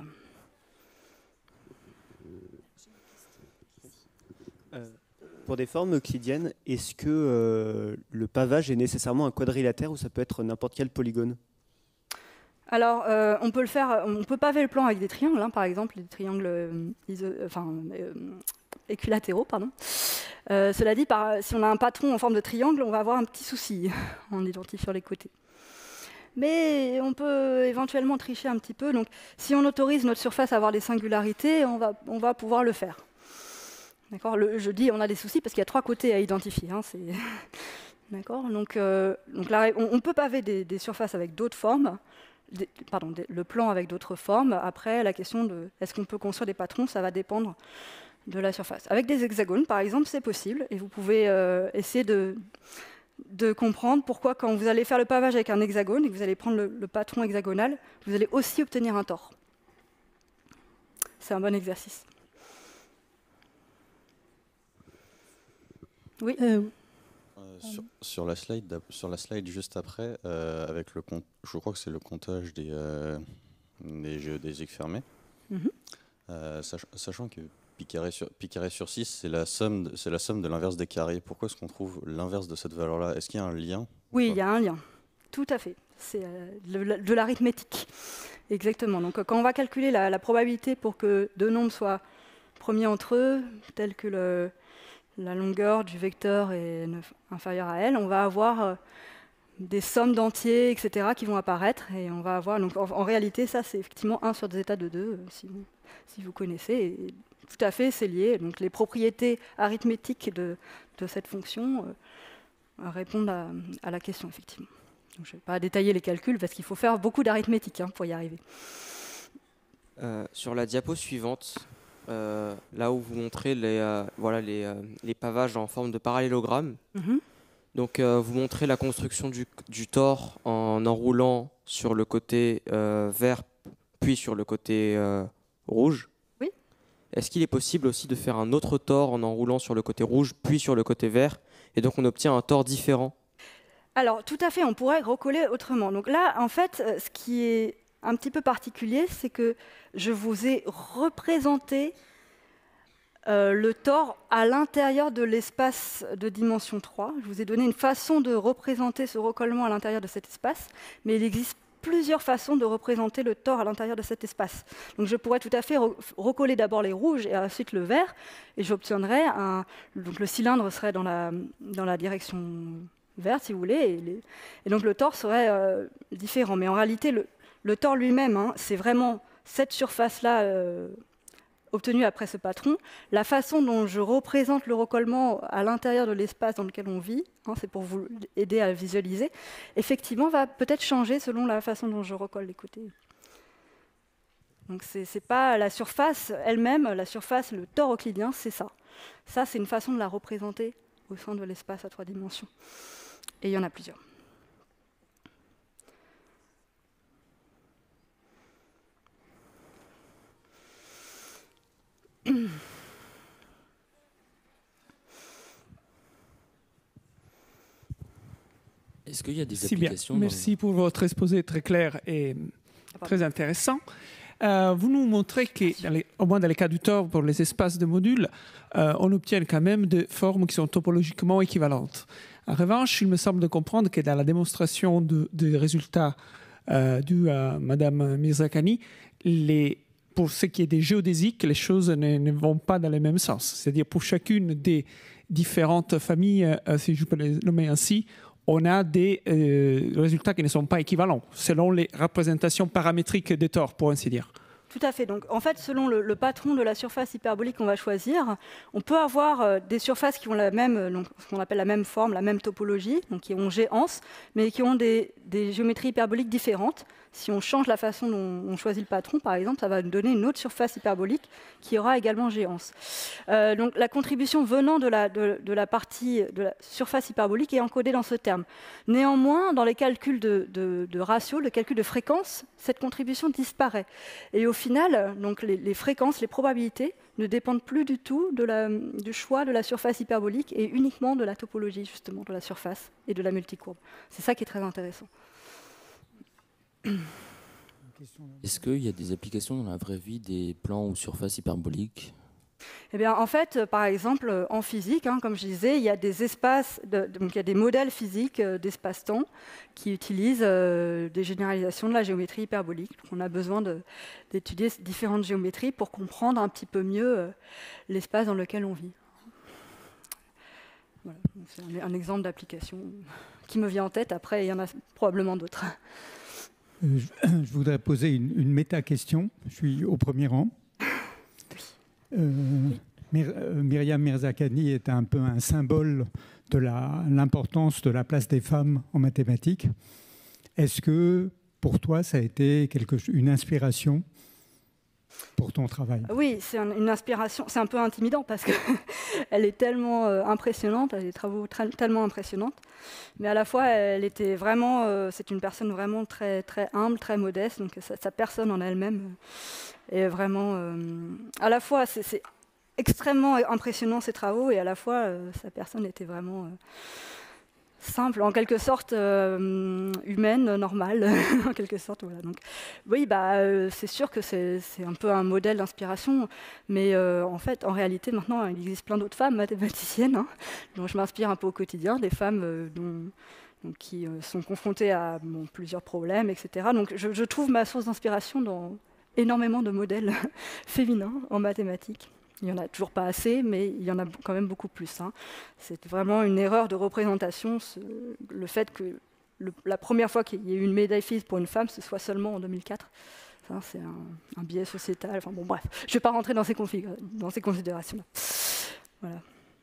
Pour des formes euclidiennes, est-ce que le pavage est nécessairement un quadrilatère ou ça peut être n'importe quel polygone? Alors, on peut le faire. On peut paver le plan avec des triangles, par exemple, des triangles équilatéraux, pardon. Cela dit, si on a un patron en forme de triangle, on va avoir un petit souci en identifiant les côtés. Mais on peut éventuellement tricher un petit peu. Donc, si on autorise notre surface à avoir des singularités, on va pouvoir le faire. D'accord. Je dis on a des soucis parce qu'il y a 3 côtés à identifier. D'accord. Donc là, on peut paver des surfaces avec d'autres formes. Le plan avec d'autres formes. Après, la question de est-ce qu'on peut construire des patrons, ça va dépendre de la surface. Avec des hexagones, par exemple, c'est possible. Et vous pouvez essayer de comprendre pourquoi, quand vous allez faire le pavage avec un hexagone et que vous allez prendre le patron hexagonal, vous allez aussi obtenir un tore. C'est un bon exercice. Oui. Sur la slide juste après, avec je crois que c'est le comptage des géodésiques fermés, sachant que pi carré sur 6, c'est la somme de l'inverse des carrés. Pourquoi est-ce qu'on trouve l'inverse de cette valeur-là? Est-ce qu'il y a un lien? Oui, il y a un lien. Tout à fait. C'est de l'arithmétique. Exactement. Donc, quand on va calculer la probabilité pour que deux nombres soient premiers entre eux, tels que la longueur du vecteur est inférieure à L, on va avoir des sommes d'entiers, etc., qui vont apparaître. Et on va avoir, donc, en réalité, ça, c'est effectivement 1 sur des états de 2, si vous connaissez. Et tout à fait, c'est lié. Donc, les propriétés arithmétiques de cette fonction répondent à la question, effectivement. Donc, je ne vais pas détailler les calculs, parce qu'il faut faire beaucoup d'arithmétique pour y arriver. Sur la diapo suivante, là où vous montrez les pavages en forme de parallélogramme. Donc vous montrez la construction du tore en enroulant sur le côté vert, puis sur le côté rouge. Oui. Est-ce qu'il est possible aussi de faire un autre tore en enroulant sur le côté rouge, puis sur le côté vert, et donc on obtient un tore différent? Alors tout à fait, on pourrait recoller autrement. Donc là, en fait, ce qui est un petit peu particulier, c'est que je vous ai représenté le tore à l'intérieur de l'espace de dimension 3. Je vous ai donné une façon de représenter ce recollement à l'intérieur de cet espace, mais il existe plusieurs façons de représenter le tore à l'intérieur de cet espace. Donc je pourrais tout à fait recoller d'abord les rouges et ensuite le vert, et j'obtiendrais donc le cylindre serait dans la direction verte, si vous voulez, et donc le tore serait différent. Mais en réalité, le tore lui-même, c'est vraiment cette surface-là obtenue après ce patron. La façon dont je représente le recollement à l'intérieur de l'espace dans lequel on vit, c'est pour vous aider à visualiser, effectivement va peut-être changer selon la façon dont je recolle les côtés. Donc c'est pas la surface elle-même, la surface, le tore euclidien, c'est ça. Ça, c'est une façon de la représenter au sein de l'espace à 3 dimensions. Et il y en a plusieurs. Est-ce qu'il y a des Si bien. applications Merci pour votre exposé très clair et très intéressant. Vous nous montrez qu'au moins dans les cas du tore, pour les espaces de modules, on obtient quand même des formes qui sont topologiquement équivalentes. En revanche, il me semble de comprendre que dans la démonstration des résultats due à Mme Mirzakhani, pour ce qui est des géodésiques, les choses ne vont pas dans le même sens. C'est-à-dire pour chacune des différentes familles, si je peux les nommer ainsi, on a des résultats qui ne sont pas équivalents, selon les représentations paramétriques des tores, pour ainsi dire. Tout à fait. Donc, en fait, selon le patron de la surface hyperbolique qu'on va choisir, on peut avoir des surfaces qui ont la même, donc, ce qu'on appelle la même forme, la même topologie, donc qui ont géance, mais qui ont des géométries hyperboliques différentes. Si on change la façon dont on choisit le patron, par exemple, ça va nous donner une autre surface hyperbolique qui aura également géance. Donc la contribution venant de la partie de la surface hyperbolique est encodée dans ce terme. Néanmoins, dans les calculs de ratio, le calcul de fréquence, cette contribution disparaît. Et au final, donc les fréquences, les probabilités ne dépendent plus du tout du choix de la surface hyperbolique et uniquement de la topologie, justement, de la surface et de la multicourbe. C'est ça qui est très intéressant. Est-ce qu'il y a des applications dans la vraie vie des plans ou surfaces hyperboliques ? Eh bien, en fait, par exemple, en physique, comme je disais, il y a des espaces, donc il y a des modèles physiques d'espace-temps qui utilisent des généralisations de la géométrie hyperbolique. Donc, on a besoin d'étudier différentes géométries pour comprendre un petit peu mieux l'espace dans lequel on vit. Voilà, c'est un exemple d'application qui me vient en tête. Après, il y en a probablement d'autres. Je voudrais poser une méta-question. Je suis au premier rang. Myriam Mirzakhani est un peu un symbole de l'importance de la place des femmes en mathématiques. Est-ce que pour toi, ça a été une inspiration pour ton travail? Oui, c'est une inspiration. C'est un peu intimidant parce qu'elle est tellement impressionnante, elle a des travaux tellement impressionnantes. Mais à la fois, elle était vraiment, c'est une personne vraiment très, très humble, très modeste. Donc sa personne en elle-même est vraiment, à la fois, c'est extrêmement impressionnant ses travaux et à la fois, sa personne était vraiment simple, en quelque sorte humaine, normale, en quelque sorte. Voilà. Donc, oui, c'est sûr que c'est un peu un modèle d'inspiration, mais en fait, en réalité, maintenant, il existe plein d'autres femmes mathématiciennes, dont je m'inspire un peu au quotidien, des femmes qui sont confrontées à plusieurs problèmes, etc. Donc, je trouve ma source d'inspiration dans énormément de modèles féminins en mathématiques. Il n'y en a toujours pas assez, mais il y en a quand même beaucoup plus. C'est vraiment une erreur de représentation, le fait que la première fois qu'il y ait eu une médaille Fields pour une femme, ce soit seulement en 2004. C'est un biais sociétal. Enfin, bon, bref, je ne vais pas rentrer dans ces considérations-là. Voilà.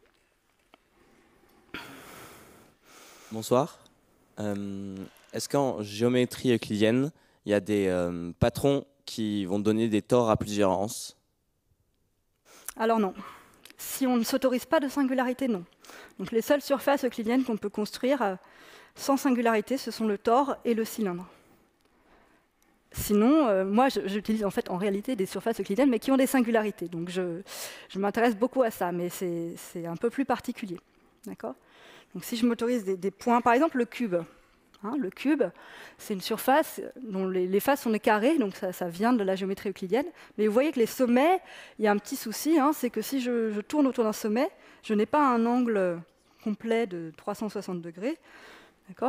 Bonsoir. Est-ce qu'en géométrie euclidienne, il y a des patrons qui vont donner des tores à plusieurs anses? Alors non. Si on ne s'autorise pas de singularité, non. Donc les seules surfaces euclidiennes qu'on peut construire sans singularité, ce sont le tore et le cylindre. Sinon, moi, j'utilise en fait en réalité des surfaces euclidiennes, mais qui ont des singularités. Donc je m'intéresse beaucoup à ça, mais c'est un peu plus particulier. D'accord ? Donc si je m'autorise des points, par exemple le cube. Le cube, c'est une surface dont les faces sont des carrés, donc ça vient de la géométrie euclidienne. Mais vous voyez que les sommets, il y a un petit souci, c'est que si je tourne autour d'un sommet, je n'ai pas un angle complet de 360 degrés. D'accord ?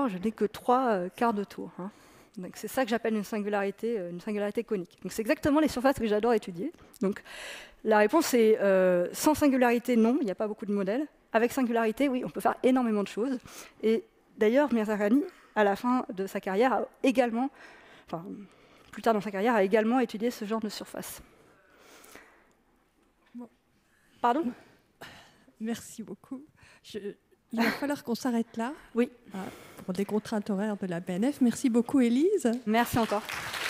Je n'ai que 3 quarts de tour. Donc c'est ça que j'appelle une singularité conique. Donc c'est exactement les surfaces que j'adore étudier. Donc la réponse est sans singularité, non, il n'y a pas beaucoup de modèles. Avec singularité, oui, on peut faire énormément de choses. Et d'ailleurs, Mirzakhani, à la fin de sa carrière, plus tard dans sa carrière, a également étudié ce genre de surface. Bon. Pardon ? Merci beaucoup. Il va falloir qu'on s'arrête là. Oui. Pour des contraintes horaires de la BNF. Merci beaucoup, Élise. Merci encore.